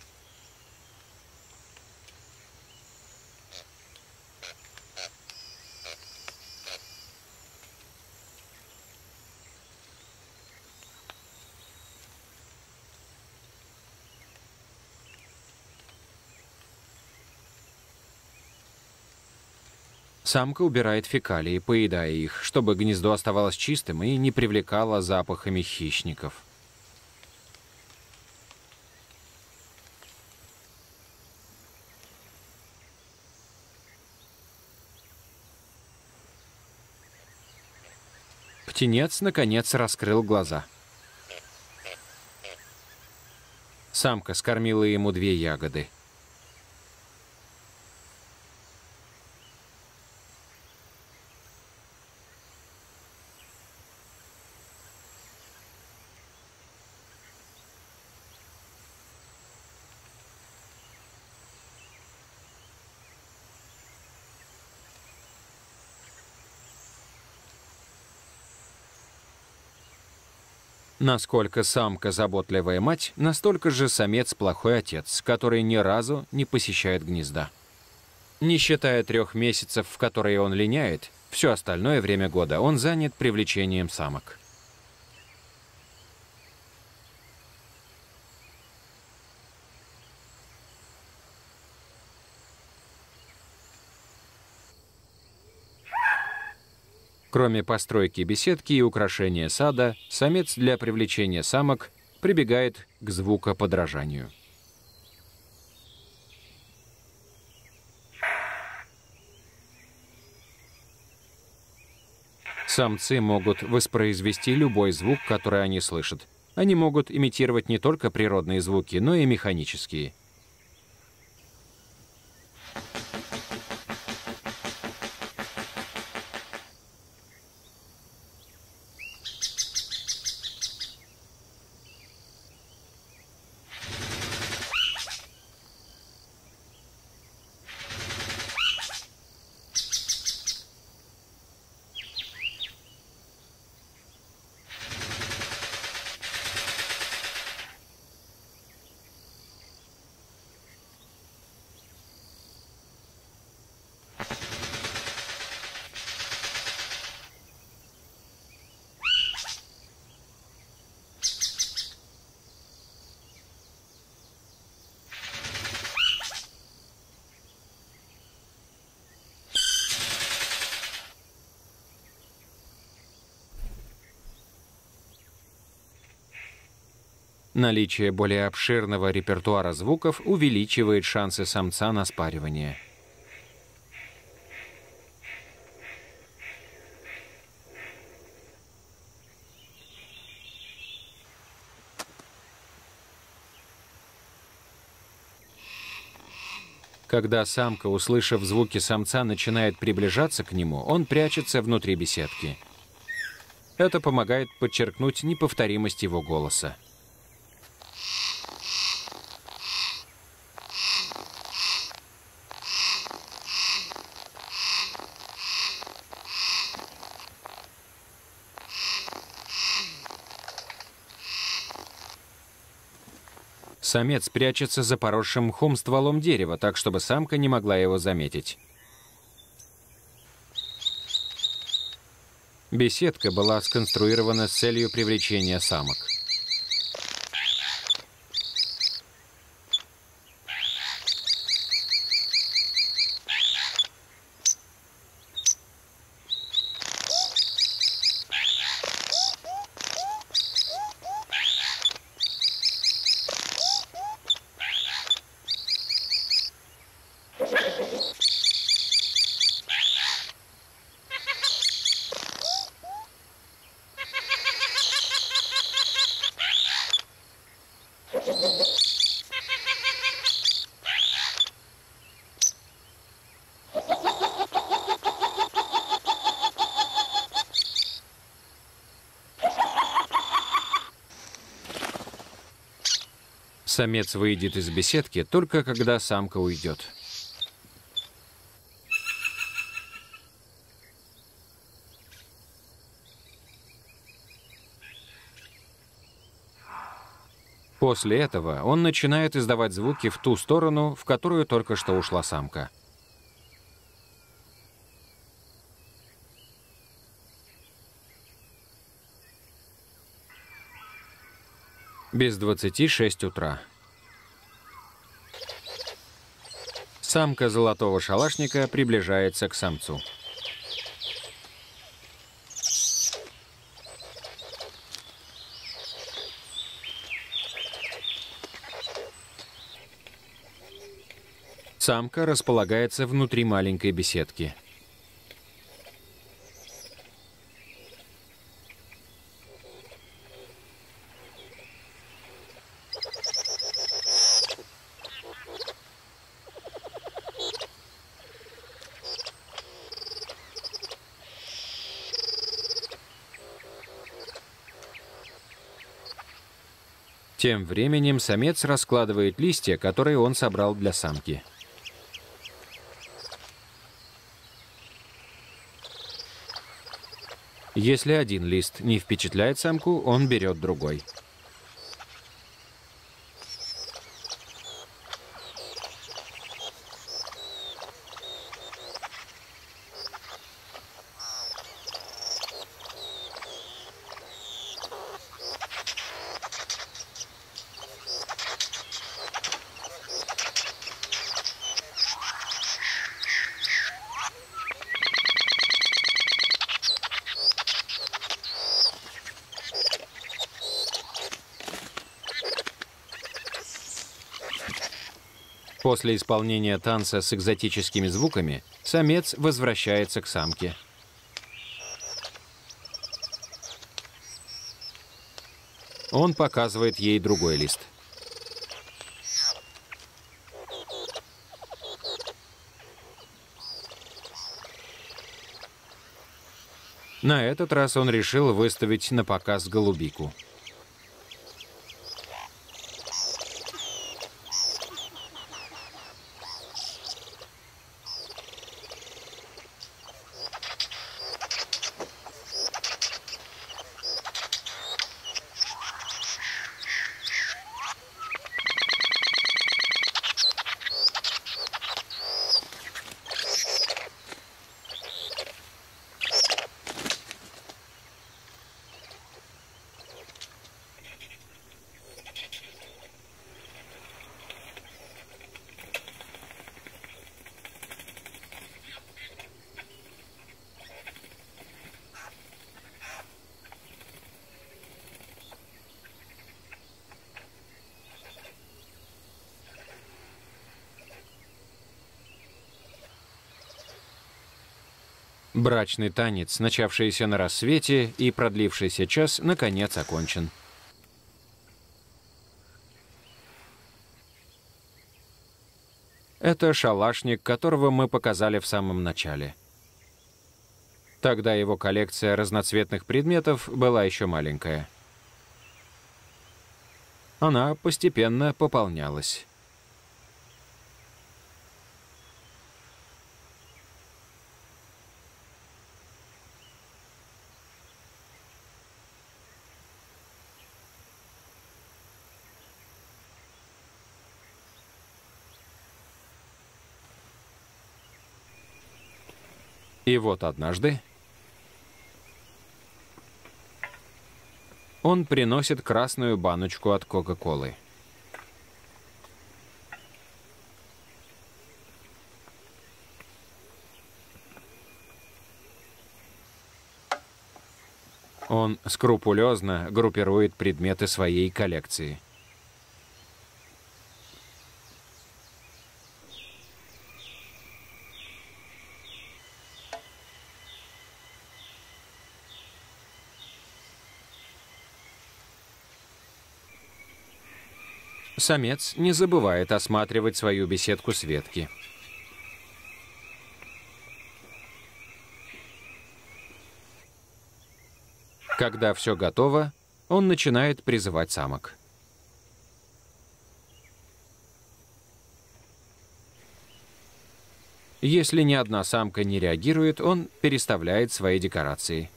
Самка убирает фекалии, поедая их, чтобы гнездо оставалось чистым и не привлекало запахами хищников. Птенец, наконец, раскрыл глаза. Самка скормила ему две ягоды. Насколько самка заботливая мать, настолько же самец плохой отец, который ни разу не посещает гнезда. Не считая трех месяцев, в которые он линяет, все остальное время года он занят привлечением самок. Кроме постройки беседки и украшения сада, самец для привлечения самок прибегает к звукоподражанию. Самцы могут воспроизвести любой звук, который они слышат. Они могут имитировать не только природные звуки, но и механические. Наличие более обширного репертуара звуков увеличивает шансы самца на спаривание. Когда самка, услышав звуки самца, начинает приближаться к нему, он прячется внутри беседки. Это помогает подчеркнуть неповторимость его голоса. Самец прячется за поросшим мхом стволом дерева, так чтобы самка не могла его заметить. Беседка была сконструирована с целью привлечения самок. Самец выйдет из беседки только когда самка уйдет. После этого он начинает издавать звуки в ту сторону, в которую только что ушла самка. Без двадцати шесть утра. Самка золотого шалашника приближается к самцу. Самка располагается внутри маленькой беседки. Тем временем самец раскладывает листья, которые он собрал для самки. Если один лист не впечатляет самку, он берет другой. После исполнения танца с экзотическими звуками, самец возвращается к самке. Он показывает ей другой лист. На этот раз он решил выставить на показ голубику. Брачный танец, начавшийся на рассвете и продлившийся час, наконец окончен. Это шалашник, которого мы показали в самом начале. Тогда его коллекция разноцветных предметов была еще маленькая. Она постепенно пополнялась. И вот однажды он приносит красную баночку от Кока-Колы. Он скрупулезно группирует предметы своей коллекции. Самец не забывает осматривать свою беседку с ветки. Когда все готово, он начинает призывать самок. Если ни одна самка не реагирует, он переставляет свои декорации.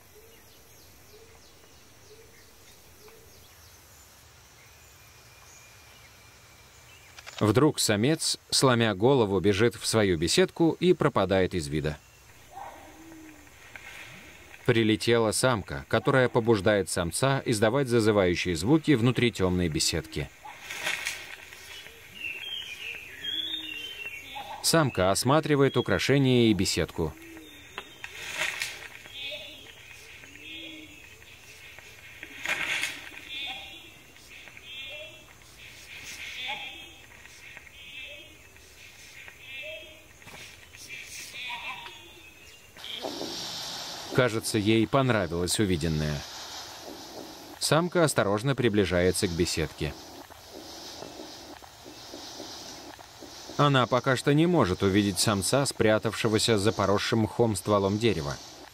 Вдруг самец, сломя голову, бежит в свою беседку и пропадает из вида. Прилетела самка, которая побуждает самца издавать зазывающие звуки внутри темной беседки. Самка осматривает украшения и беседку. Кажется, ей понравилось увиденное. Самка осторожно приближается к беседке. Она пока что не может увидеть самца, спрятавшегося за поросшим мхом стволом дерева.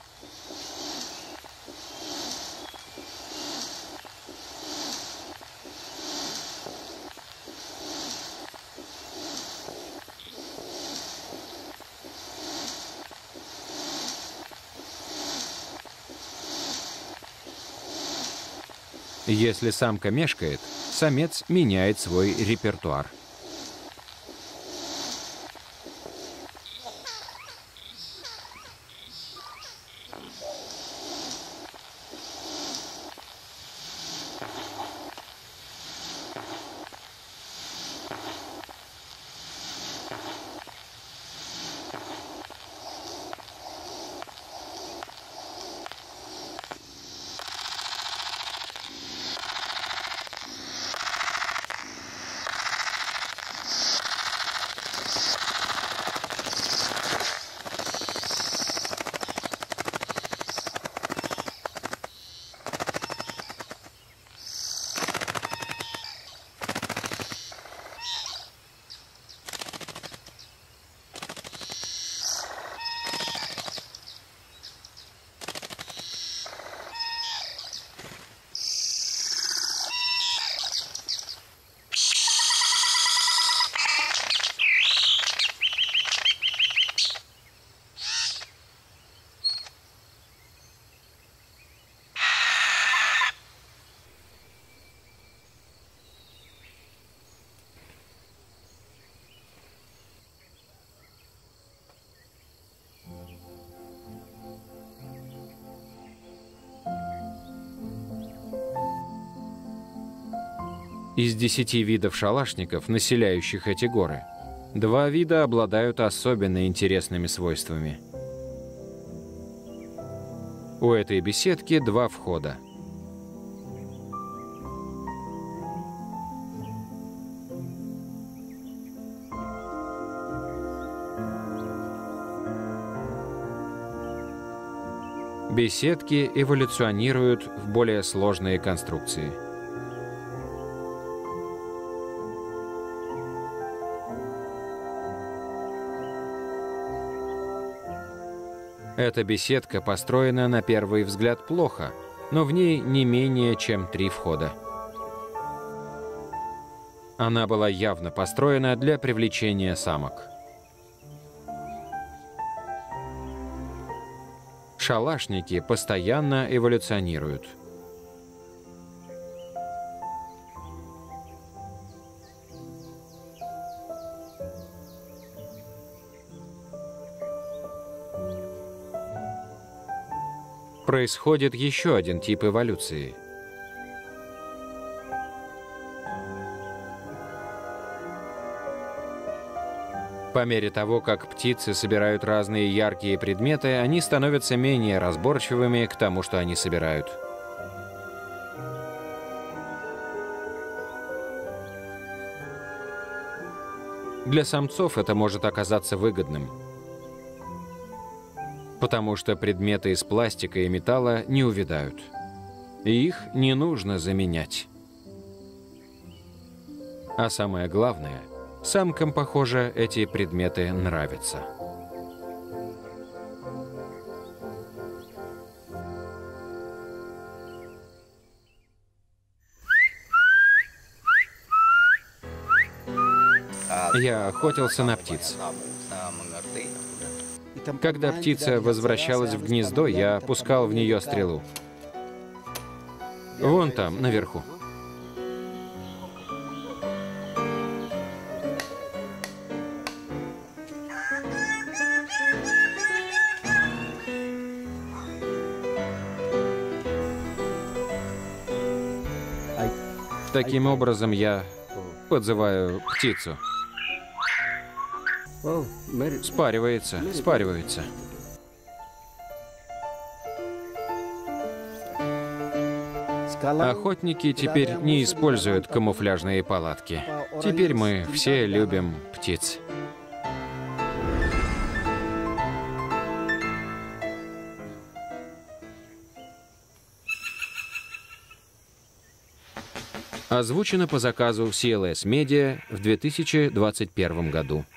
Если самка мешкает, самец меняет свой репертуар. Из десяти видов шалашников, населяющих эти горы, два вида обладают особенно интересными свойствами. У этой беседки два входа. Беседки эволюционируют в более сложные конструкции. Эта беседка построена на первый взгляд плохо, но в ней не менее чем три входа. Она была явно построена для привлечения самок. Шалашники постоянно эволюционируют. Происходит еще один тип эволюции. По мере того, как птицы собирают разные яркие предметы, они становятся менее разборчивыми к тому, что они собирают. Для самцов это может оказаться выгодным, потому что предметы из пластика и металла не увядают, и их не нужно заменять. А самое главное, самкам, похоже, эти предметы нравятся. Я охотился на птиц. Когда птица возвращалась в гнездо, я пускал в нее стрелу. Вон там, наверху. Таким образом я подзываю птицу. Спаривается, спаривается. Охотники теперь не используют камуфляжные палатки. Теперь мы все любим птиц. Озвучено по заказу си эл эс Media в две тысячи двадцать первом году.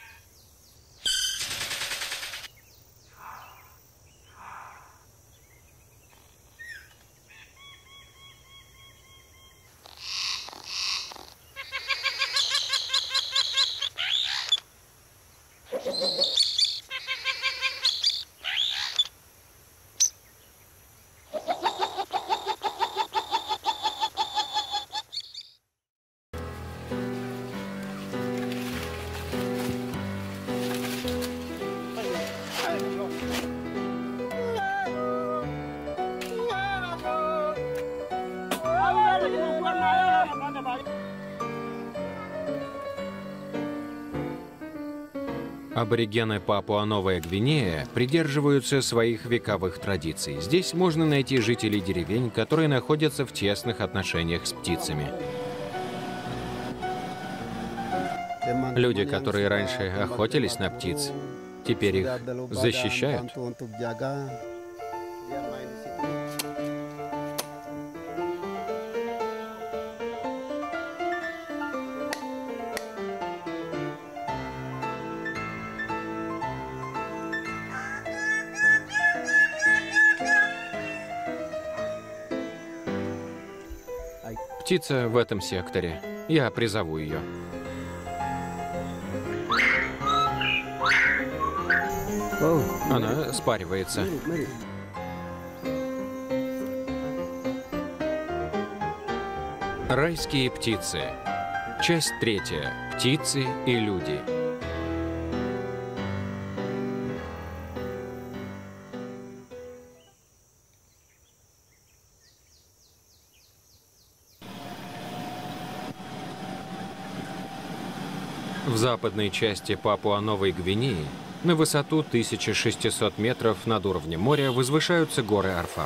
Аборигены Папуа-Новая Гвинея придерживаются своих вековых традиций. Здесь можно найти жителей деревень, которые находятся в тесных отношениях с птицами. Люди, которые раньше охотились на птиц, теперь их защищают. Птица в этом секторе. Я призову ее. Она спаривается. Райские птицы. Часть третья. Птицы и люди. В западной части Папуа-Новой Гвинеи на высоту тысяча шестьсот метров над уровнем моря возвышаются горы Арфак.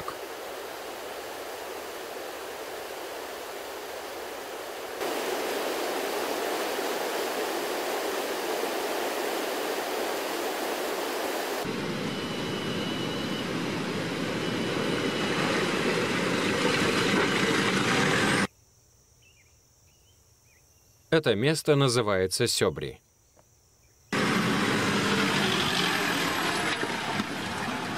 Это место называется Сёбри.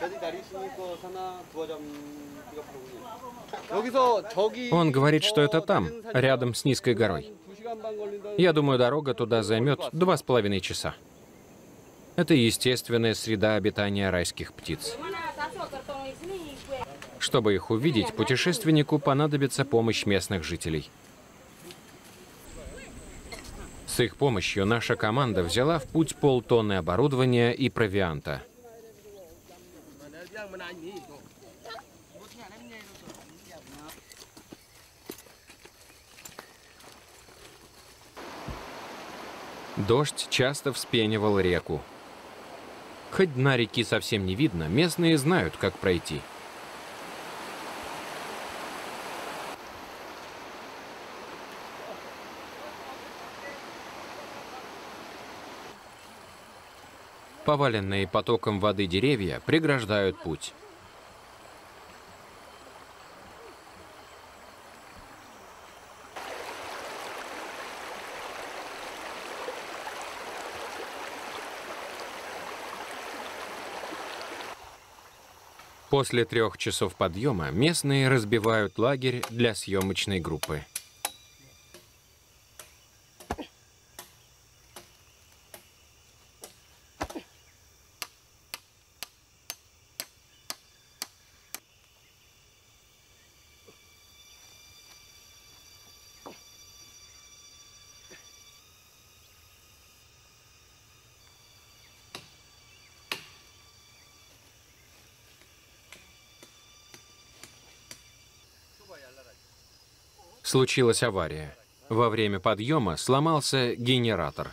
Он говорит, что это там, рядом с низкой горой. Я думаю, дорога туда займет два с половиной часа. Это естественная среда обитания райских птиц. Чтобы их увидеть, путешественнику понадобится помощь местных жителей. С их помощью наша команда взяла в путь полтонны оборудования и провианта. Дождь часто вспенивал реку. Хоть дна реки совсем не видно, местные знают, как пройти. Поваленные потоком воды деревья преграждают путь. После трех часов подъема местные разбивают лагерь для съемочной группы. Случилась авария. Во время подъема сломался генератор.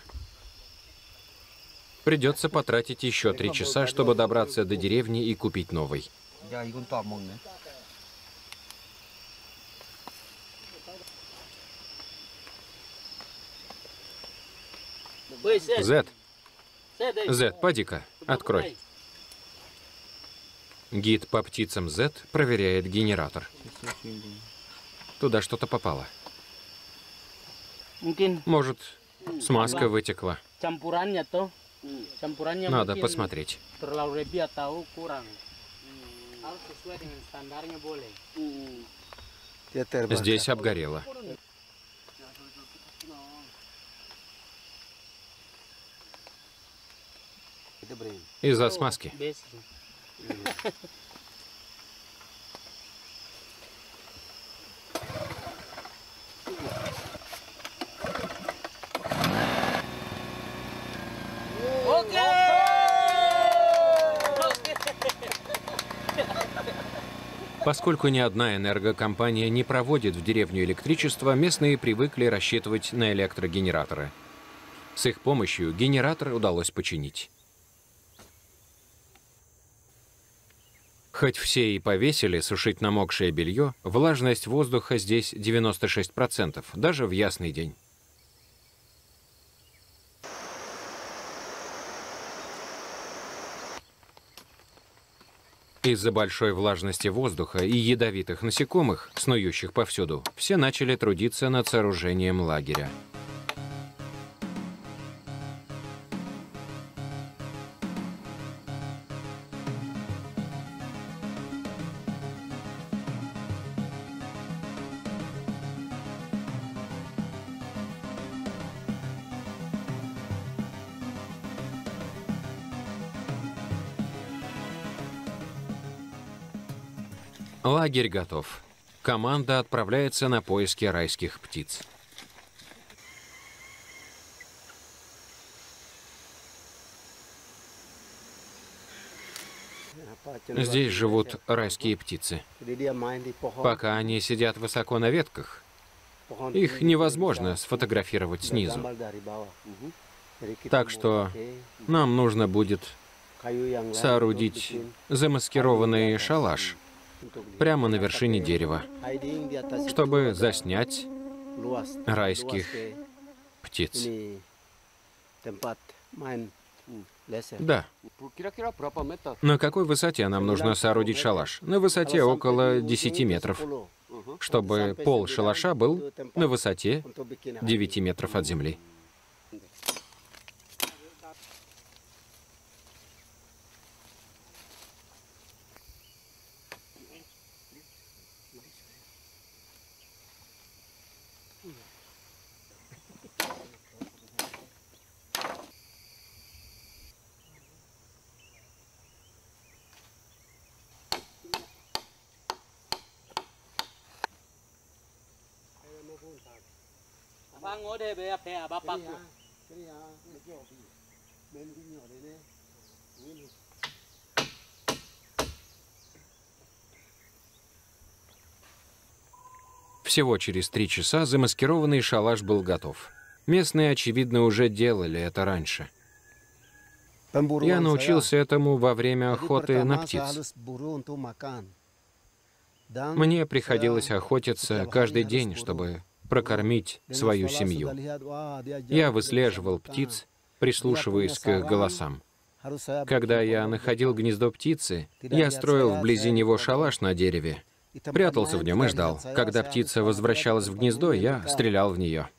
Придется потратить еще три часа, чтобы добраться до деревни и купить новый. Зет, Зет, поди-ка, открой. Гид по птицам Зет проверяет генератор. Туда что-то попало. Может, смазка вытекла. Надо посмотреть. Здесь обгорело. Из-за смазки. Поскольку ни одна энергокомпания не проводит в деревню электричество, местные привыкли рассчитывать на электрогенераторы. С их помощью генератор удалось починить. Хоть все и повесили сушить намокшее белье, влажность воздуха здесь девяносто шесть процентов, даже в ясный день. Из-за большой влажности воздуха и ядовитых насекомых, снующих повсюду, все начали трудиться над сооружением лагеря. Лагерь готов. Команда отправляется на поиски райских птиц. Здесь живут райские птицы. Пока они сидят высоко на ветках, их невозможно сфотографировать снизу. Так что нам нужно будет соорудить замаскированный шалаш прямо на вершине дерева, чтобы заснять райских птиц. Да. На какой высоте нам нужно соорудить шалаш? На высоте около десяти метров, чтобы пол шалаша был на высоте девяти метров от земли. Всего через три часа замаскированный шалаш был готов. Местные, очевидно, уже делали это раньше. Я научился этому во время охоты на птиц. Мне приходилось охотиться каждый день, чтобы прокормить свою семью. Я выслеживал птиц, прислушиваясь к их голосам. Когда я находил гнездо птицы, я строил вблизи него шалаш на дереве, прятался в нем и ждал. Когда птица возвращалась в гнездо, я стрелял в нее.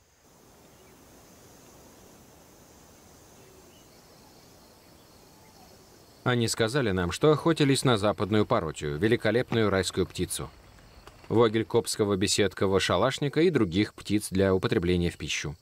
Они сказали нам, что охотились на западную паротию, великолепную райскую птицу, вогель-копского беседкового шалашника и других птиц для употребления в пищу.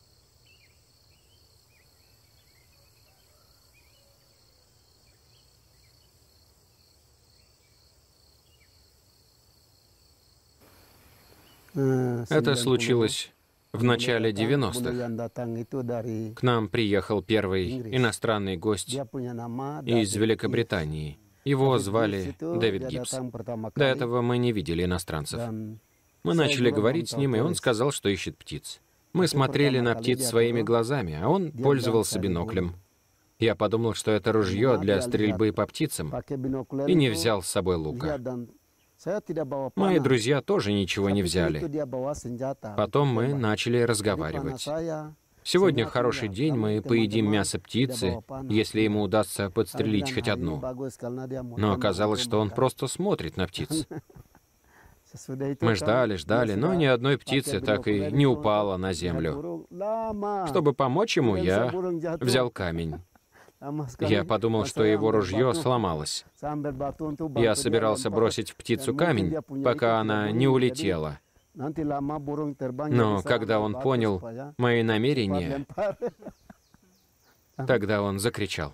Это случилось в начале девяностых. К нам приехал первый иностранный гость из Великобритании. Его звали Дэвид Гибс. До этого мы не видели иностранцев. Мы начали говорить с ним, и он сказал, что ищет птиц. Мы смотрели на птиц своими глазами, а он пользовался биноклем. Я подумал, что это ружье для стрельбы по птицам, и не взял с собой лука. Мои друзья тоже ничего не взяли. Потом мы начали разговаривать. Сегодня хороший день, мы поедим мясо птицы, если ему удастся подстрелить хоть одну. Но оказалось, что он просто смотрит на птиц. Мы ждали, ждали, но ни одной птицы так и не упала на землю. Чтобы помочь ему, я взял камень. Я подумал, что его ружье сломалось. Я собирался бросить в птицу камень, пока она не улетела. Но когда он понял мои намерения, тогда он закричал: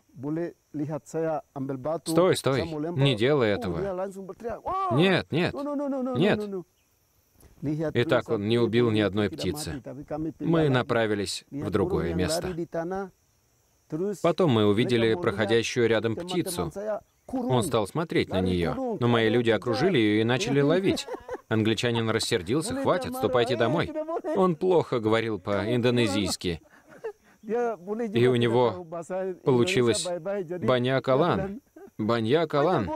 «Стой, стой, не делай этого! Нет, нет, нет!» И так он не убил ни одной птицы. Мы направились в другое место. Потом мы увидели проходящую рядом птицу. Он стал смотреть на нее, но мои люди окружили ее и начали ловить. Англичанин рассердился: «Хватит, ступайте домой». Он плохо говорил по-индонезийски. И у него получилось «баньяк алан». «Баньяк алан».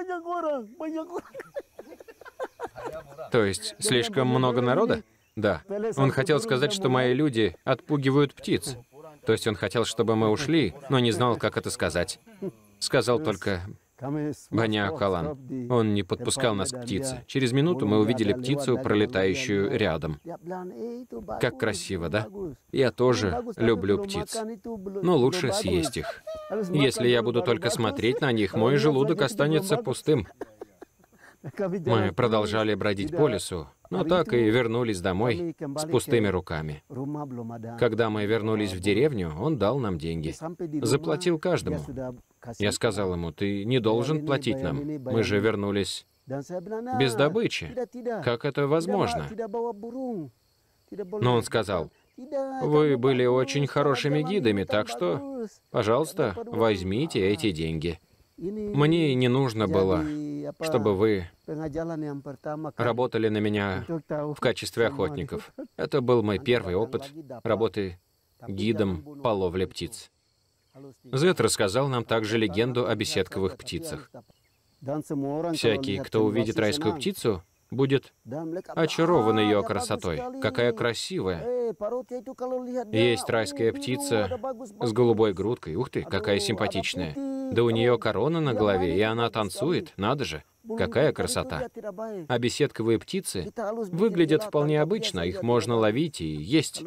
То есть слишком много народа? Да. Он хотел сказать, что мои люди отпугивают птиц. То есть он хотел, чтобы мы ушли, но не знал, как это сказать. Сказал только «баньяк алан». Он не подпускал нас к птице. Через минуту мы увидели птицу, пролетающую рядом. Как красиво, да? Я тоже люблю птиц. Но лучше съесть их. Если я буду только смотреть на них, мой желудок останется пустым. Мы продолжали бродить по лесу, но так и вернулись домой с пустыми руками. Когда мы вернулись в деревню, он дал нам деньги. Заплатил каждому. Я сказал ему: «Ты не должен платить нам. Мы же вернулись без добычи. Как это возможно?» Но он сказал: «Вы были очень хорошими гидами, так что, пожалуйста, возьмите эти деньги. Мне не нужно было, чтобы вы работали на меня в качестве охотников. Это был мой первый опыт работы гидом по ловле птиц». Зет рассказал нам также легенду о беседковых птицах. Всякий, кто увидит райскую птицу, будет очарован ее красотой. Какая красивая! Есть райская птица с голубой грудкой. Ух ты, какая симпатичная. Да у нее корона на голове, и она танцует. Надо же, какая красота. А беседковые птицы выглядят вполне обычно. Их можно ловить и есть.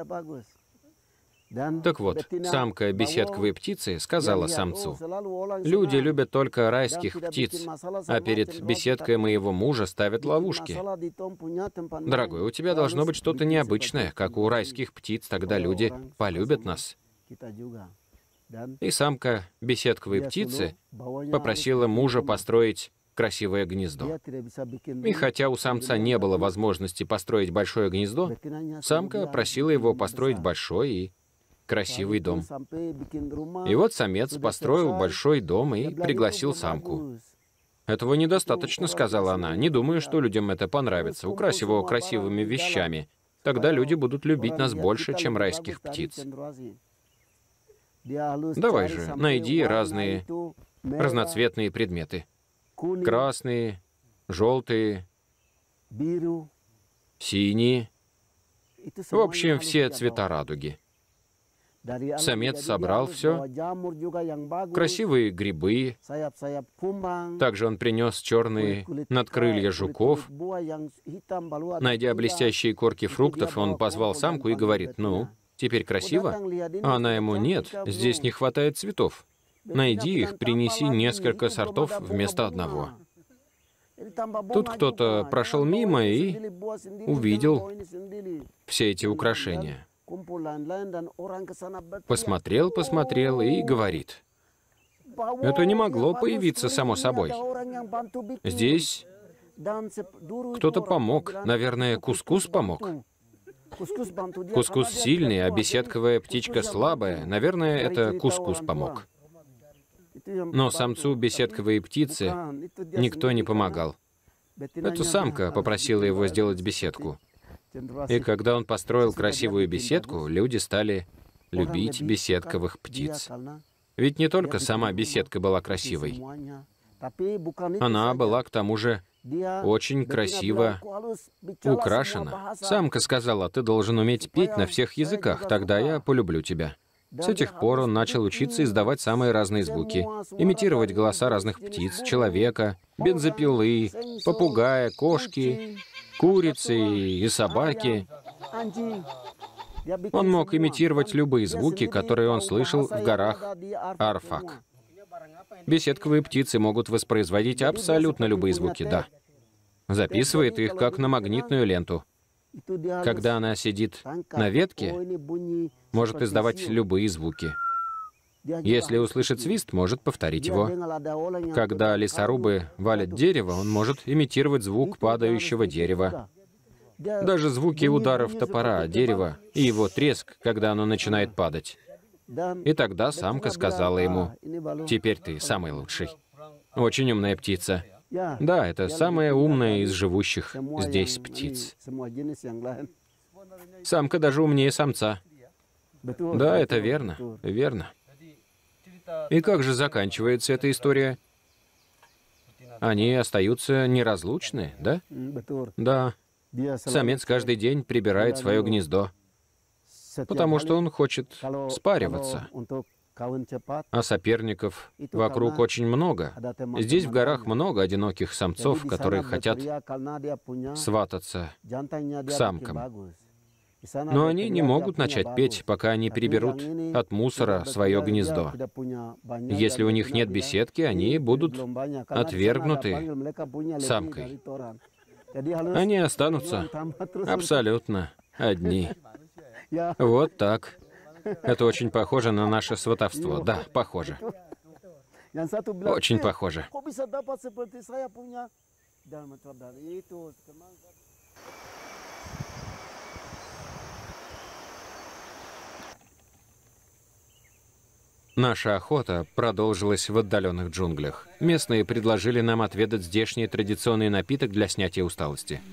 Так вот, самка беседковой птицы сказала самцу: «Люди любят только райских птиц, а перед беседкой моего мужа ставят ловушки. Дорогой, у тебя должно быть что-то необычное, как у райских птиц, тогда люди полюбят нас». И самка беседковой птицы попросила мужа построить красивое гнездо. И хотя у самца не было возможности построить большое гнездо, самка просила его построить большой и красивый дом. И вот самец построил большой дом и пригласил самку. «Этого недостаточно», — сказала она. «Не думаю, что людям это понравится. Укрась его красивыми вещами. Тогда люди будут любить нас больше, чем райских птиц. Давай же, найди разные разноцветные предметы. Красные, желтые, синие. В общем, все цвета радуги». Самец собрал все. Красивые грибы. Также он принес черные надкрылья жуков. Найдя блестящие корки фруктов, он позвал самку и говорит: «Ну, теперь красиво?» А она ему: «Нет, здесь не хватает цветов. Найди их, принеси несколько сортов вместо одного». Тут кто-то прошел мимо и увидел все эти украшения. Посмотрел, посмотрел и говорит: «Это не могло появиться само собой. Здесь кто-то помог. Наверное, кускус помог. Кускус сильный, а беседковая птичка слабая. Наверное, это кускус помог». Но самцу беседковой птицы никто не помогал. Эта самка попросила его сделать беседку. И когда он построил красивую беседку, люди стали любить беседковых птиц. Ведь не только сама беседка была красивой. Она была, к тому же, очень красиво украшена. Самка сказала: «Ты должен уметь петь на всех языках, тогда я полюблю тебя». С этих пор он начал учиться издавать самые разные звуки, имитировать голоса разных птиц, человека, бензопилы, попугая, кошки, курицы и собаки. Он мог имитировать любые звуки, которые он слышал в горах Арфак. Беседковые птицы могут воспроизводить абсолютно любые звуки, да. Записывает их как на магнитную ленту. Когда она сидит на ветке, может издавать любые звуки. Если услышит свист, может повторить его. Когда лесорубы валят дерево, он может имитировать звук падающего дерева. Даже звуки ударов топора о дерево и его треск, когда оно начинает падать. И тогда самка сказала ему: «Теперь ты самый лучший». Очень умная птица. Да, это самая умная из живущих здесь птиц. Самка даже умнее самца. Да, это верно, верно. И как же заканчивается эта история? Они остаются неразлучны, да? Да. Самец каждый день прибирает свое гнездо, потому что он хочет спариваться. А соперников вокруг очень много. Здесь в горах много одиноких самцов, которые хотят свататься к самкам. Но они не могут начать петь, пока они приберут от мусора свое гнездо. Если у них нет беседки, они будут отвергнуты самкой. Они останутся абсолютно одни. Вот так. Это очень похоже на наше сватовство. Да, похоже. Очень похоже. Наша охота продолжилась в отдаленных джунглях. Местные предложили нам отведать здешний традиционный напиток для снятия усталости.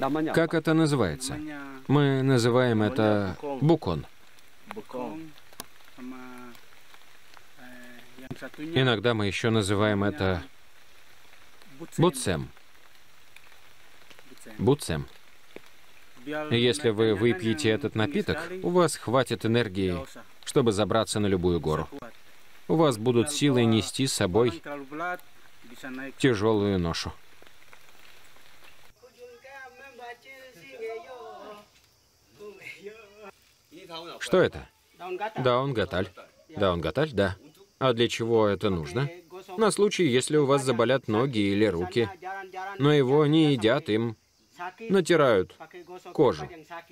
Как это называется? Мы называем это букон. Иногда мы еще называем это бутсем. Бутсем. И если вы выпьете этот напиток, у вас хватит энергии, чтобы забраться на любую гору. У вас будут силы нести с собой тяжелую ношу. Что это? Даун-гаталь. Даун-гаталь, да. А для чего это нужно? На случай, если у вас заболят ноги или руки. Но его не едят, им натирают кожу.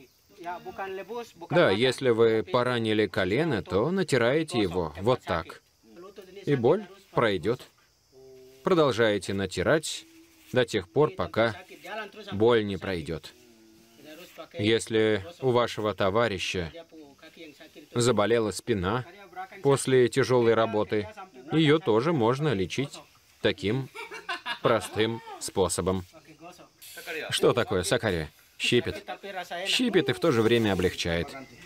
Да, если вы поранили колено, то натираете его вот так. И боль пройдет. Продолжаете натирать до тех пор, пока боль не пройдет. Если у вашего товарища заболела спина после тяжелой работы, ее тоже можно лечить таким простым способом. Что такое сакаре? Щипет. Щипет и в то же время облегчает.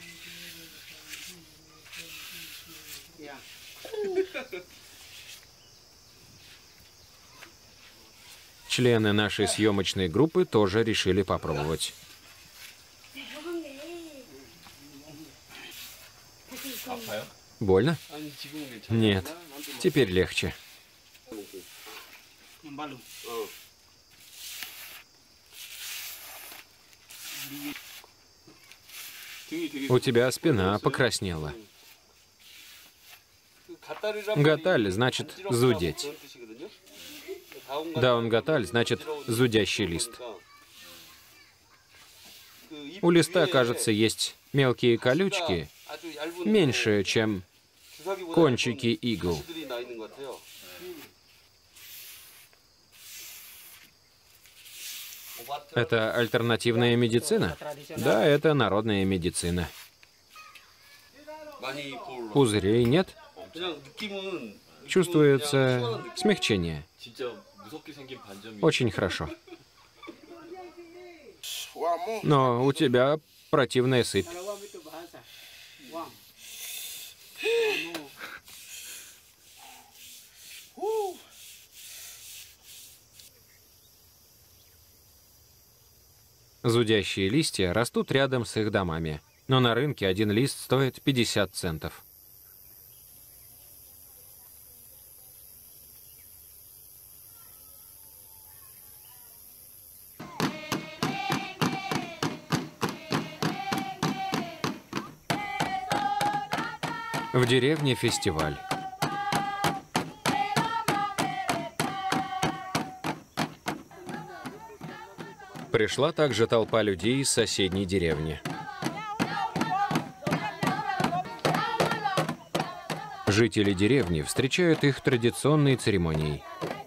Члены нашей съемочной группы тоже решили попробовать. Больно? Нет. Теперь легче. У тебя спина покраснела. Гаталь значит зудеть. Даун-гаталь значит зудящий лист. У листа, кажется, есть мелкие колючки, меньше, чем кончики игл. Это альтернативная медицина? Да, это народная медицина. Пузырей нет? Чувствуется смягчение. Очень хорошо. Но у тебя противная сыпь. Зудящие листья растут рядом с их домами, но на рынке один лист стоит пятьдесят центов. В деревне фестиваль. Пришла также толпа людей из соседней деревни. Жители деревни встречают их традиционной церемонией.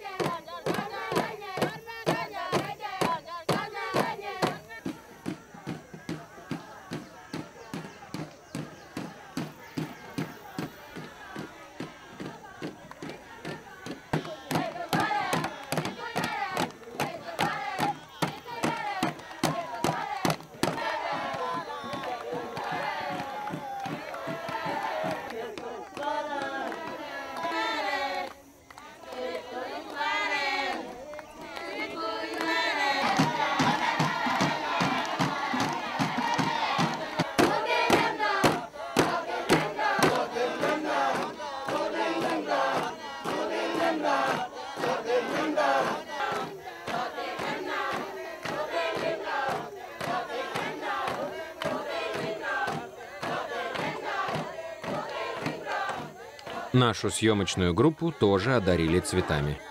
Нашу съемочную группу тоже одарили цветами.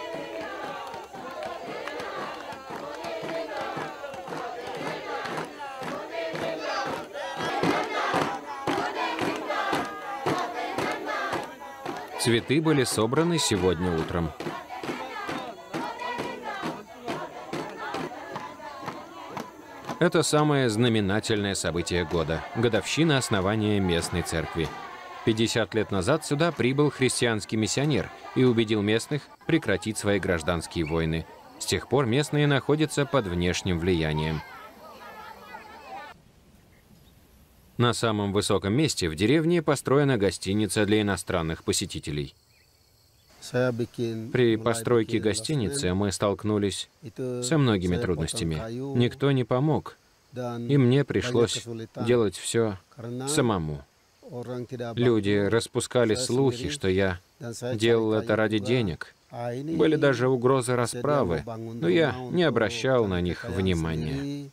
Цветы были собраны сегодня утром. Это самое знаменательное событие года – годовщина основания местной церкви. пятьдесят лет назад сюда прибыл христианский миссионер и убедил местных прекратить свои гражданские войны. С тех пор местные находятся под внешним влиянием. На самом высоком месте в деревне построена гостиница для иностранных посетителей. При постройке гостиницы мы столкнулись со многими трудностями. Никто не помог, и мне пришлось делать все самому. Люди распускали слухи, что я делал это ради денег. Были даже угрозы расправы, но я не обращал на них внимания.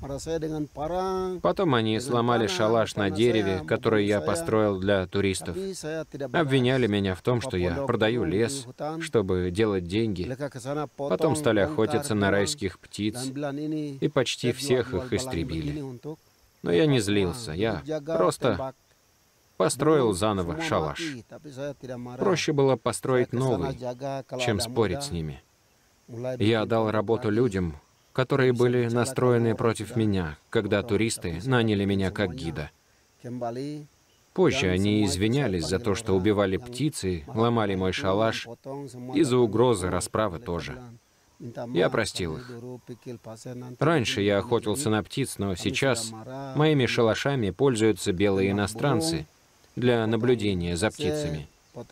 Потом они сломали шалаш на дереве, который я построил для туристов. Обвиняли меня в том, что я продаю лес, чтобы делать деньги. Потом стали охотиться на райских птиц, и почти всех их истребили. Но я не злился, я просто построил заново шалаш. Проще было построить новый, чем спорить с ними. Я дал работу людям, которые были настроены против меня, когда туристы наняли меня как гида. Позже они извинялись за то, что убивали птицы, ломали мой шалаш, и за угрозы расправы тоже. Я простил их. Раньше я охотился на птиц, но сейчас моими шалашами пользуются белые иностранцы для наблюдения за птицами.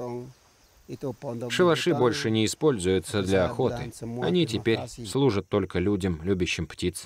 Шалаши больше не используются для охоты. Они теперь служат только людям, любящим птиц.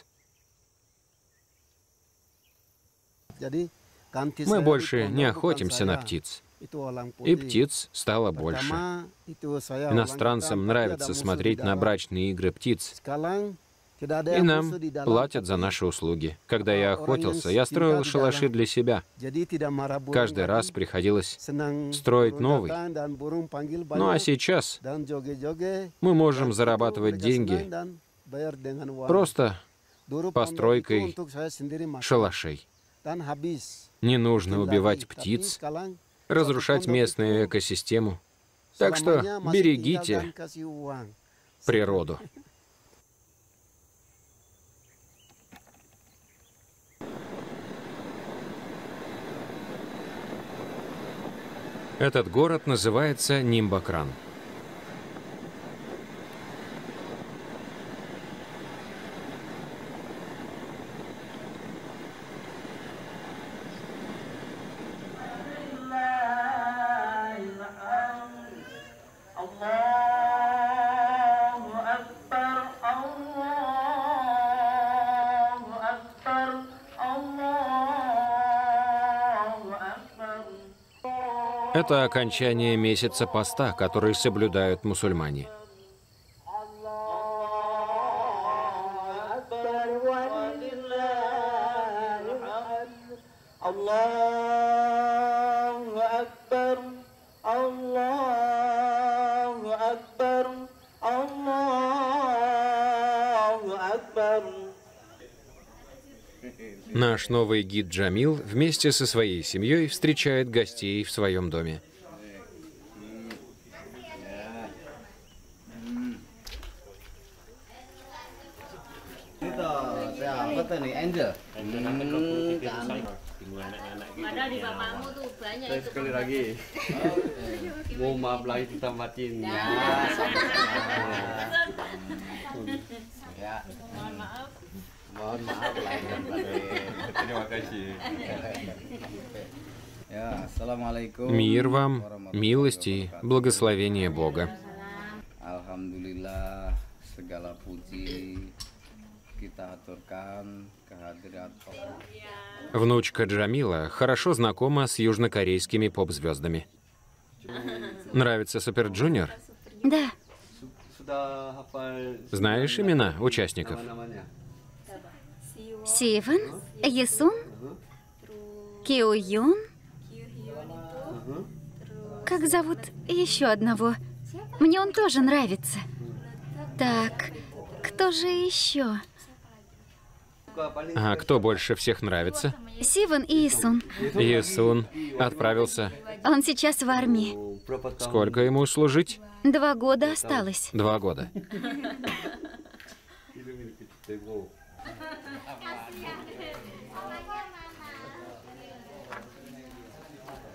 Мы больше не охотимся на птиц. И птиц стало больше. Иностранцам нравится смотреть на брачные игры птиц. И нам платят за наши услуги. Когда я охотился, я строил шалаши для себя. Каждый раз приходилось строить новый. Ну а сейчас мы можем зарабатывать деньги просто постройкой шалашей. Не нужно убивать птиц, разрушать местную экосистему. Так что берегите природу. Этот город называется Нимбакран. Это окончание месяца поста, который соблюдают мусульмане. Наш новый гид Джамил вместе со своей семьей встречает гостей в своем доме. Sekali lagi. Mau maaf lagi ditambahin. Ya. Mohon maaf. Mohon maaf lahir batin. Terima kasih. Ya, assalamualaikum. Мир вам, милости, благословение Бога. Alhamdulillah, segala puji kita aturkan kehadirat Allah. Внучка Джамила хорошо знакома с южнокорейскими поп-звездами. Нравится Супер Джуниор? Да. Знаешь имена участников? Сиван, Есун, Кио Юн. Как зовут еще одного? Мне он тоже нравится. Так, кто же еще? А кто больше всех нравится? Сиван и Есун. Есун отправился. Он сейчас в армии. Сколько ему служить? Два года осталось. Два года.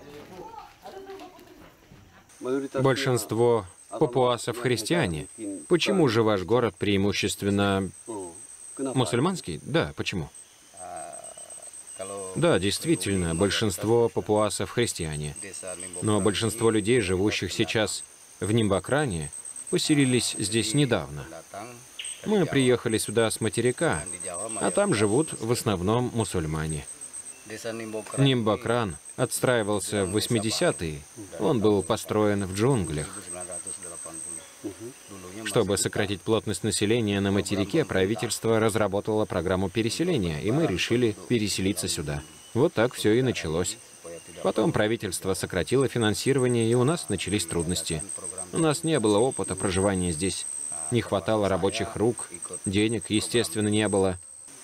Большинство папуасов христиане, Почему же ваш город преимущественно мусульманский? Да, почему? Да, действительно, большинство папуасов христиане. Но большинство людей, живущих сейчас в Нимбакране, поселились здесь недавно. Мы приехали сюда с материка, а там живут в основном мусульмане. Нимбакран отстраивался в восьмидесятые. Он был построен в джунглях. Чтобы сократить плотность населения на материке, правительство разработало программу переселения, и мы решили переселиться сюда. Вот так все и началось. Потом правительство сократило финансирование, и у нас начались трудности. У нас не было опыта проживания здесь. Не хватало рабочих рук, денег, естественно, не было.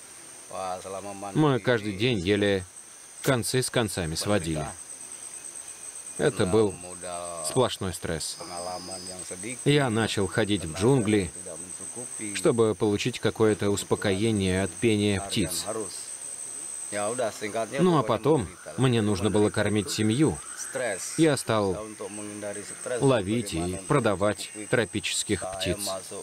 Мы каждый день еле концы с концами сводили. Это был сплошной стресс. Я начал ходить в джунгли, чтобы получить какое-то успокоение от пения птиц. Ну а потом мне нужно было кормить семью. Я стал ловить и продавать тропических птиц.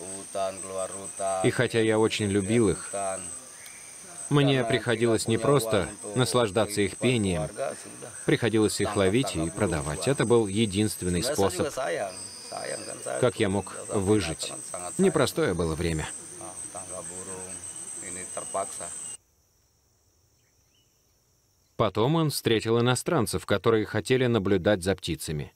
И хотя я очень любил их, мне приходилось не просто наслаждаться их пением, приходилось их ловить и продавать. Это был единственный способ, как я мог выжить. Непростое было время. Потом он встретил иностранцев, которые хотели наблюдать за птицами.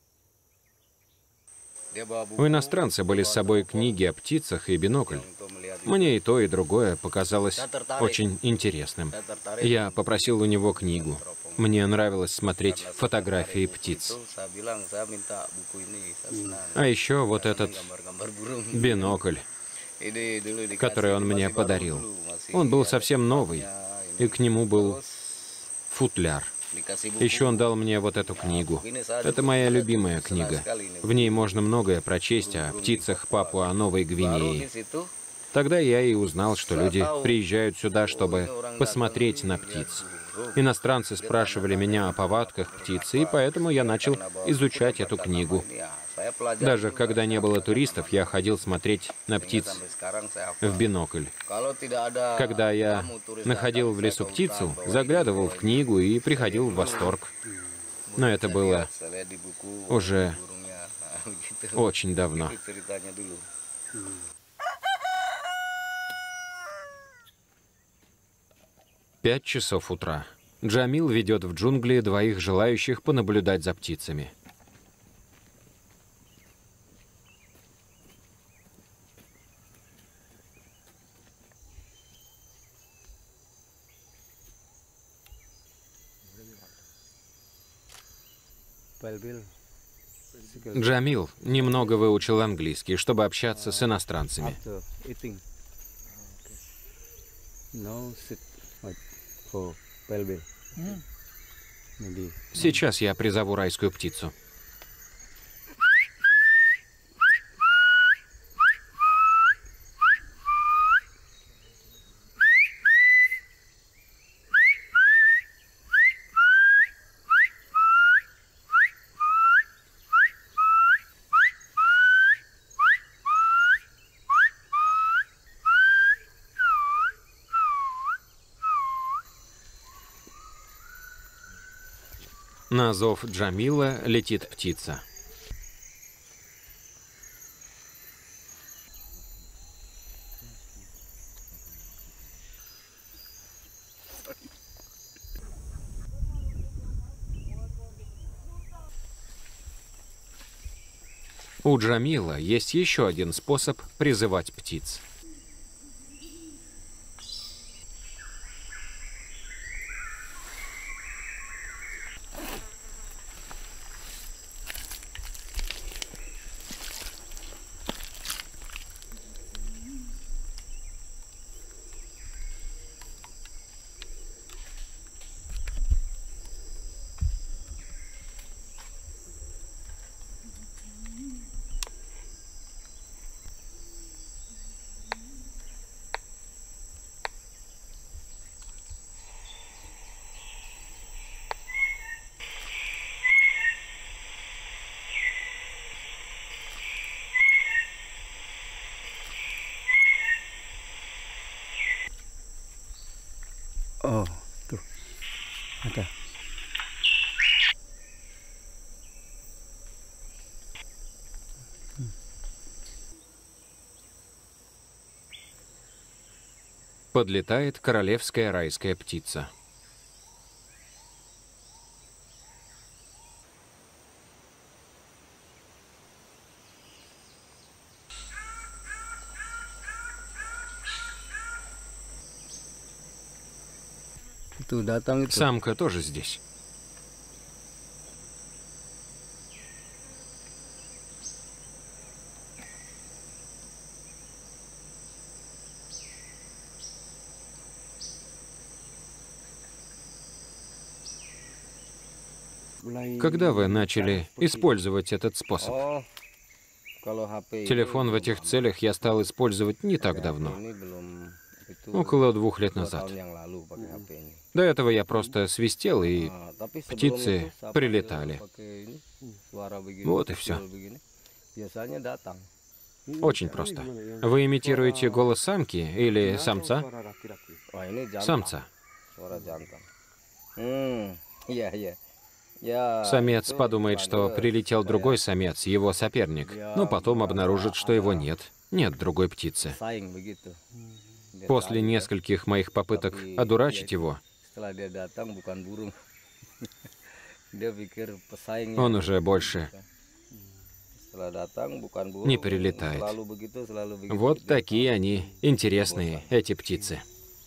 У иностранца были с собой книги о птицах и бинокль. Мне и то, и другое показалось очень интересным. Я попросил у него книгу. Мне нравилось смотреть фотографии птиц. А еще вот этот бинокль, который он мне подарил. Он был совсем новый, и к нему был футляр. Еще он дал мне вот эту книгу. Это моя любимая книга. В ней можно многое прочесть о птицах Папуа-Новой Гвинеи. Тогда я и узнал, что люди приезжают сюда, чтобы посмотреть на птиц. Иностранцы спрашивали меня о повадках птиц, и поэтому я начал изучать эту книгу. Даже когда не было туристов, я ходил смотреть на птиц в бинокль. Когда я находил в лесу птицу, заглядывал в книгу и приходил в восторг. Но это было уже очень давно. Пять часов утра. Джамил ведет в джунгли двоих желающих понаблюдать за птицами. Джамил немного выучил английский, чтобы общаться с иностранцами. Сейчас я призову райскую птицу. На зов Джамила летит птица. У Джамила есть еще один способ призывать птиц. Oh, tuh. Ada. Подлетает королевская райская птица. Itu datang itu. Самка тоже здесь. Когда вы начали использовать этот способ? Oh, kalau H P Телефон в этих целях я стал использовать не так давно, ini belum itu около двух лет dua назад. tahun yang lalu pakai H P ini. До этого я просто свистел, и Ah, tapi sebelum птицы itu saya прилетали. pakai ini, suara begini, Вот и kecil все. begini, biasanya datang. Очень просто. Вы имитируете голос самки или самца? Wah, ini jantan. Самца. Suara jantan. Hmm, iya iya. Я Самец itu подумает, что panggil прилетел supaya другой самец, его соперник, но потом обнаружит, что его нет. Нет другой птицы. saing begitu. Dia После tahu, ya. нескольких моих попыток одурачить его, Setelah dia datang bukan burung. Dia pikir pesaingnya. он уже больше Setelah datang bukan burung. не прилетает. Selalu begitu, selalu begitu. Вот Dia такие они интересные, эти птицы.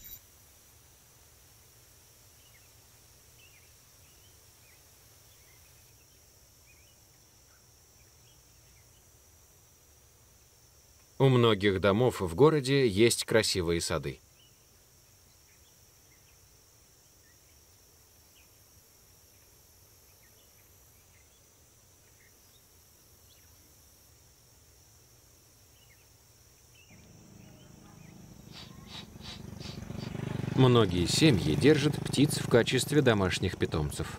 У многих домов в городе есть красивые сады. Многие семьи держат птиц в качестве домашних питомцев.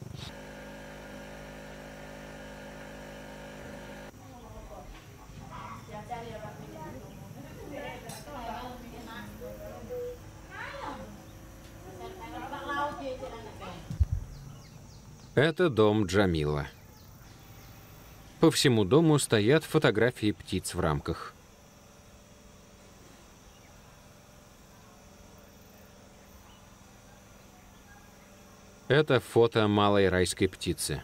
Это дом Джамила. По всему дому стоят фотографии птиц в рамках. Это фото малой райской птицы.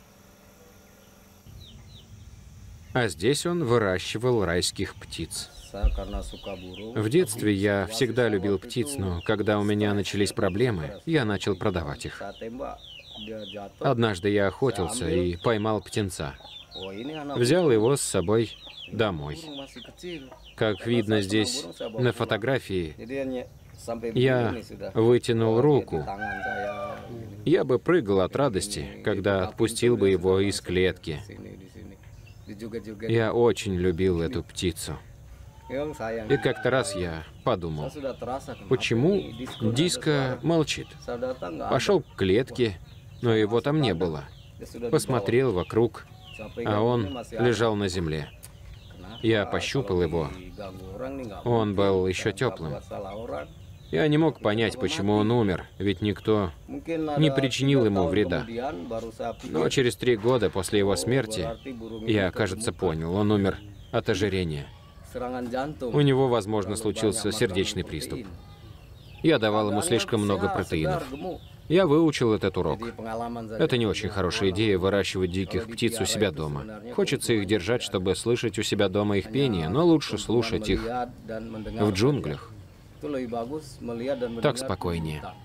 А здесь он выращивал райских птиц. Saya karena suka burung. В детстве я всегда любил птиц, но когда у меня начались проблемы, я начал продавать их. Saya tembak, dia jatuh. Однажды я охотился и поймал птенца. Oh, ini anak Взял его с собой домой. burung masih kecil. Как видно здесь на фотографии, Jadi hanya sampai я begini sudah. вытянул Dia di руку. tangan saya. Я бы прыгал от радости, когда отпустил бы его из клетки. Sini di sini. Dijoget-joget. Я очень любил эту птицу. Memang sayang. И как-то раз я подумал, Saya sudah terasa kenapa почему ini disko ada Диско suara. молчит? Saya datang nggak ada. Пошел к клетке, но его там не было. Dia sudah Посмотрел вокруг, dibawa. Sampai а ganggunya он masih ada. лежал на земле. Kenapa? Я пощупал его. Diganggu orang nih nggak Он mungkin. был еще Nggak теплым. buat salah orang. Я не мог понять, почему он умер, ведь никто Mungkin не ada причинил tiga ему tahun вреда. kemudian baru saya pikir, Но через три года после его смерти berarti burung ini я, кажется, kegemukan. понял, он умер от ожирения. Serangan jantung. У него, возможно, Terlalu случился banyak сердечный makanan приступ. protein. Я давал ему Keadaannya слишком много sehat, протеинов. segar, gemuk. Я выучил этот урок. Jadi pengalaman saya. Это не очень хорошая идея выращивать диких птиц у себя дома. Хочется их держать, чтобы слышать у себя дома их пение, но лучше слушать их Melihat dan mendengar в джунглях. Itu lebih bagus melihat dan Так mendengar спокойнее. berita.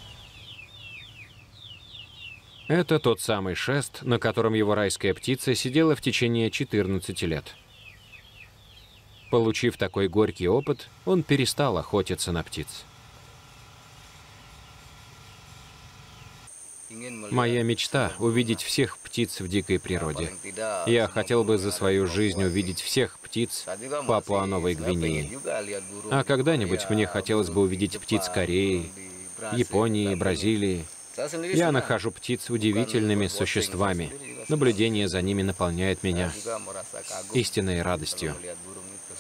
Это тот самый шест, на котором его райская птица сидела в течение четырнадцати лет. Получив такой горький опыт, он перестал охотиться на птиц. Ingin melihat Моя мечта — увидеть всех птиц в дикой природе. paling tidak Я semua хотел бы burung за yang ada свою di жизнь Papua. увидеть всех птиц Saya juga Папуа-Новой masih- saya pengen Гвинеи. juga lihat burung А di когда-нибудь Korea, мне хотелось бы burung di увидеть птиц Jepang, Кореи, burung di Brasil, Японии, tapi Бразилии. saya sendiri Я senang. нахожу птиц удивительными существами. Наблюдение за ними наполняет меня Saya juga merasa kagum истинной радостью. kalau melihat burung itu.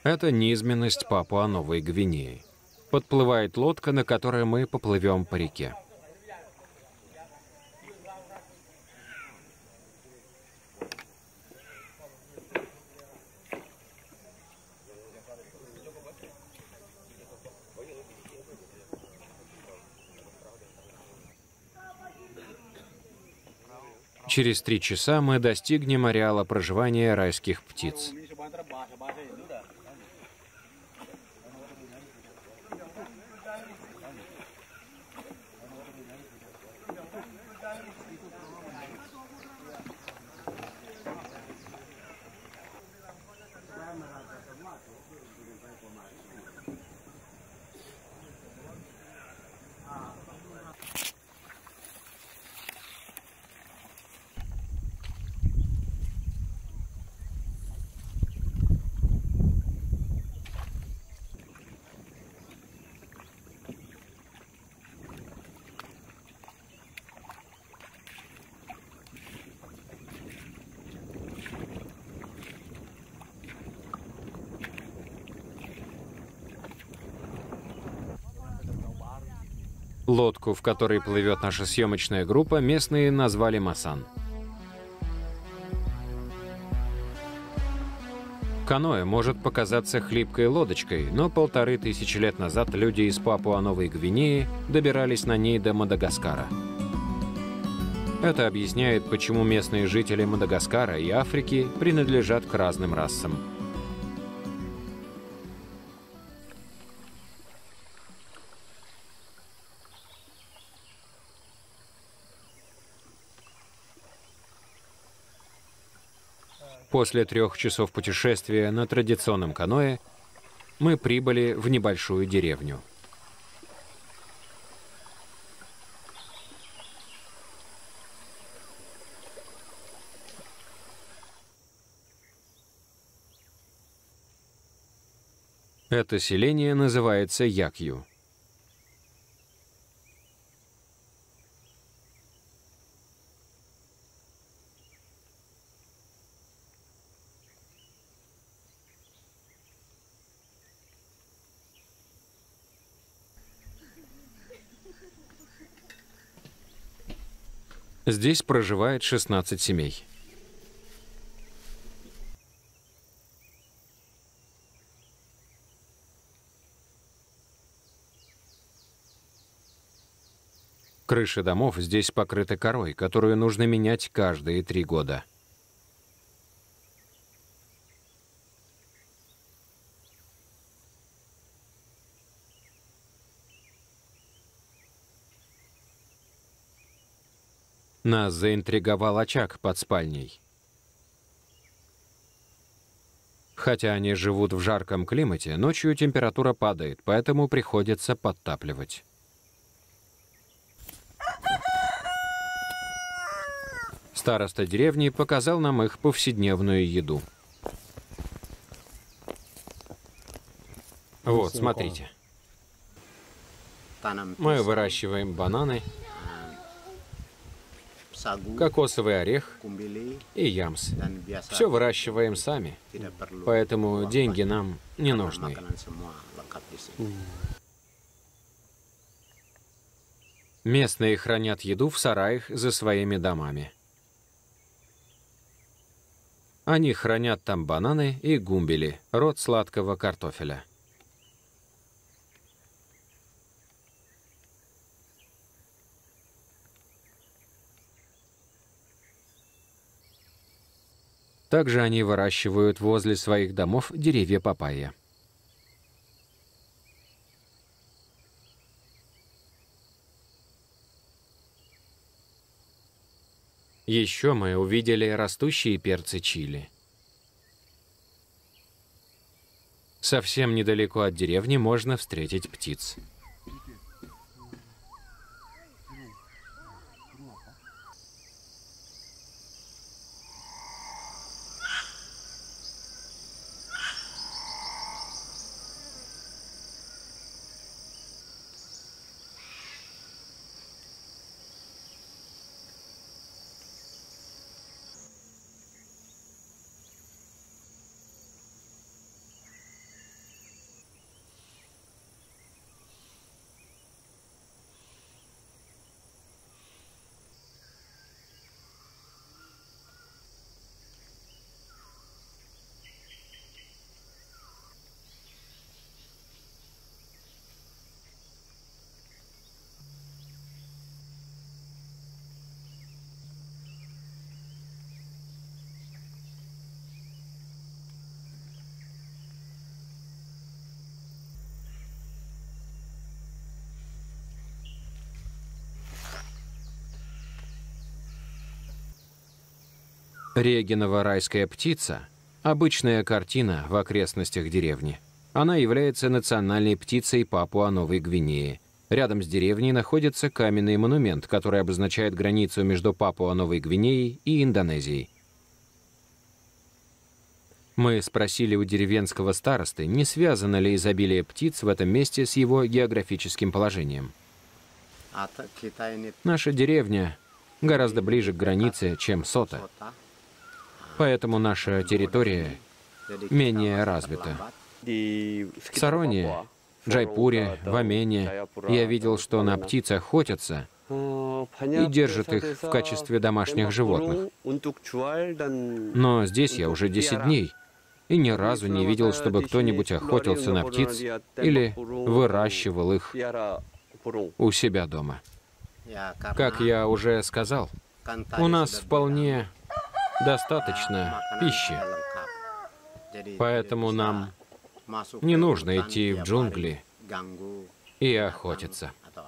Это низменность Папуа-Новой Гвинеи. Подплывает лодка, на которой мы поплывем по реке. Через три часа мы достигнем ареала проживания райских птиц. Лодку, в которой плывет наша съемочная группа, местные назвали Масан. Каноэ может показаться хлипкой лодочкой, но полторы тысячи лет назад люди из Папуа-Новой Гвинеи добирались на ней до Мадагаскара. Это объясняет, почему местные жители Мадагаскара и Африки принадлежат к разным расам. После трех часов путешествия на традиционном каноэ мы прибыли в небольшую деревню. Это селение называется Якью. Здесь проживает шестнадцать семей. Крыши домов здесь покрыты корой, которую нужно менять каждые три года. Нас заинтриговал очаг под спальней. Хотя они живут в жарком климате, ночью температура падает, поэтому приходится подтапливать. Староста деревни показал нам их повседневную еду. Вот, смотрите. Мы выращиваем бананы, кокосовый орех и ямс. Все выращиваем сами, поэтому деньги нам не нужны. Местные хранят еду в сараях за своими домами. Они хранят там бананы и гумбели, род сладкого картофеля. Также они выращивают возле своих домов деревья папайя. Еще мы увидели растущие перцы чили. Совсем недалеко от деревни можно встретить птиц. Регинова райская птица – обычная картина в окрестностях деревни. Она является национальной птицей Папуа-Новой Гвинеи. Рядом с деревней находится каменный монумент, который обозначает границу между Папуа-Новой Гвинеей и Индонезией. Мы спросили у деревенского старосты, не связано ли изобилие птиц в этом месте с его географическим положением. Наша деревня гораздо ближе к границе, чем Сота, поэтому наша территория менее развита. В Сароне, Джайпуре, в Амене я видел, что на птиц охотятся и держат их в качестве домашних животных. Но здесь я уже десять дней и ни разу не видел, чтобы кто-нибудь охотился на птиц или выращивал их у себя дома. Как я уже сказал, у нас вполне достаточно пищи, поэтому нам не нужно идти в джунгли и охотиться.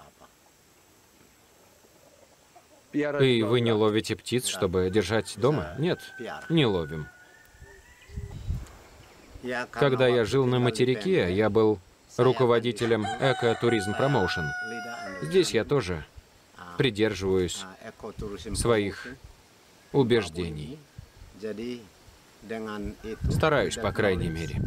И вы не ловите птиц, чтобы держать дома? Нет, не ловим. Когда я жил на материке, я был руководителем Эко-туризм Промоушен. Здесь я тоже придерживаюсь своих убеждений. Стараюсь, по крайней мере.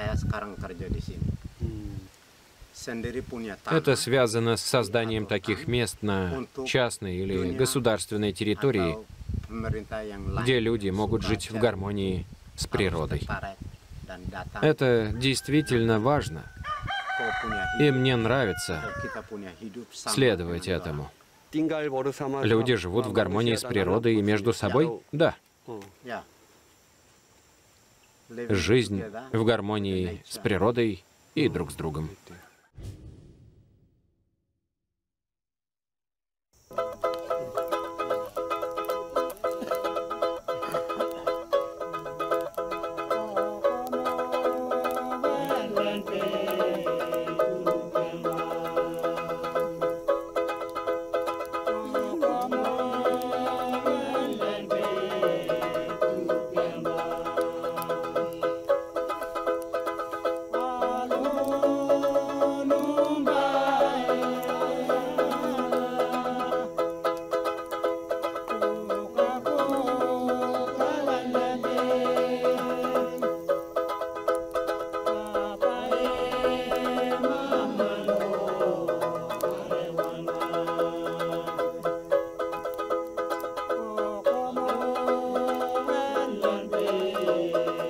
Это связано с созданием таких мест на частной или государственной территории, где люди могут жить в гармонии с природой. Это действительно важно, и мне нравится следовать этому. Люди живут в гармонии с природой и между собой? Да. Жизнь в гармонии с природой и друг с другом.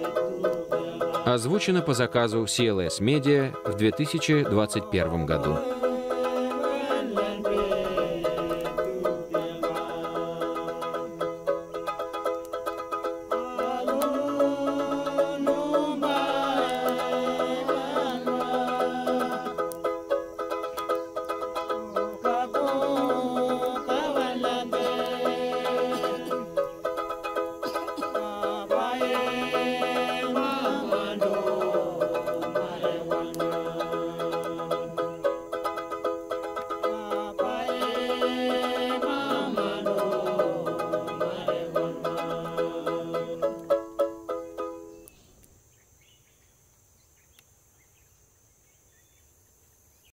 Озвучено по заказу си эл эс Media в две тысячи двадцать первом году.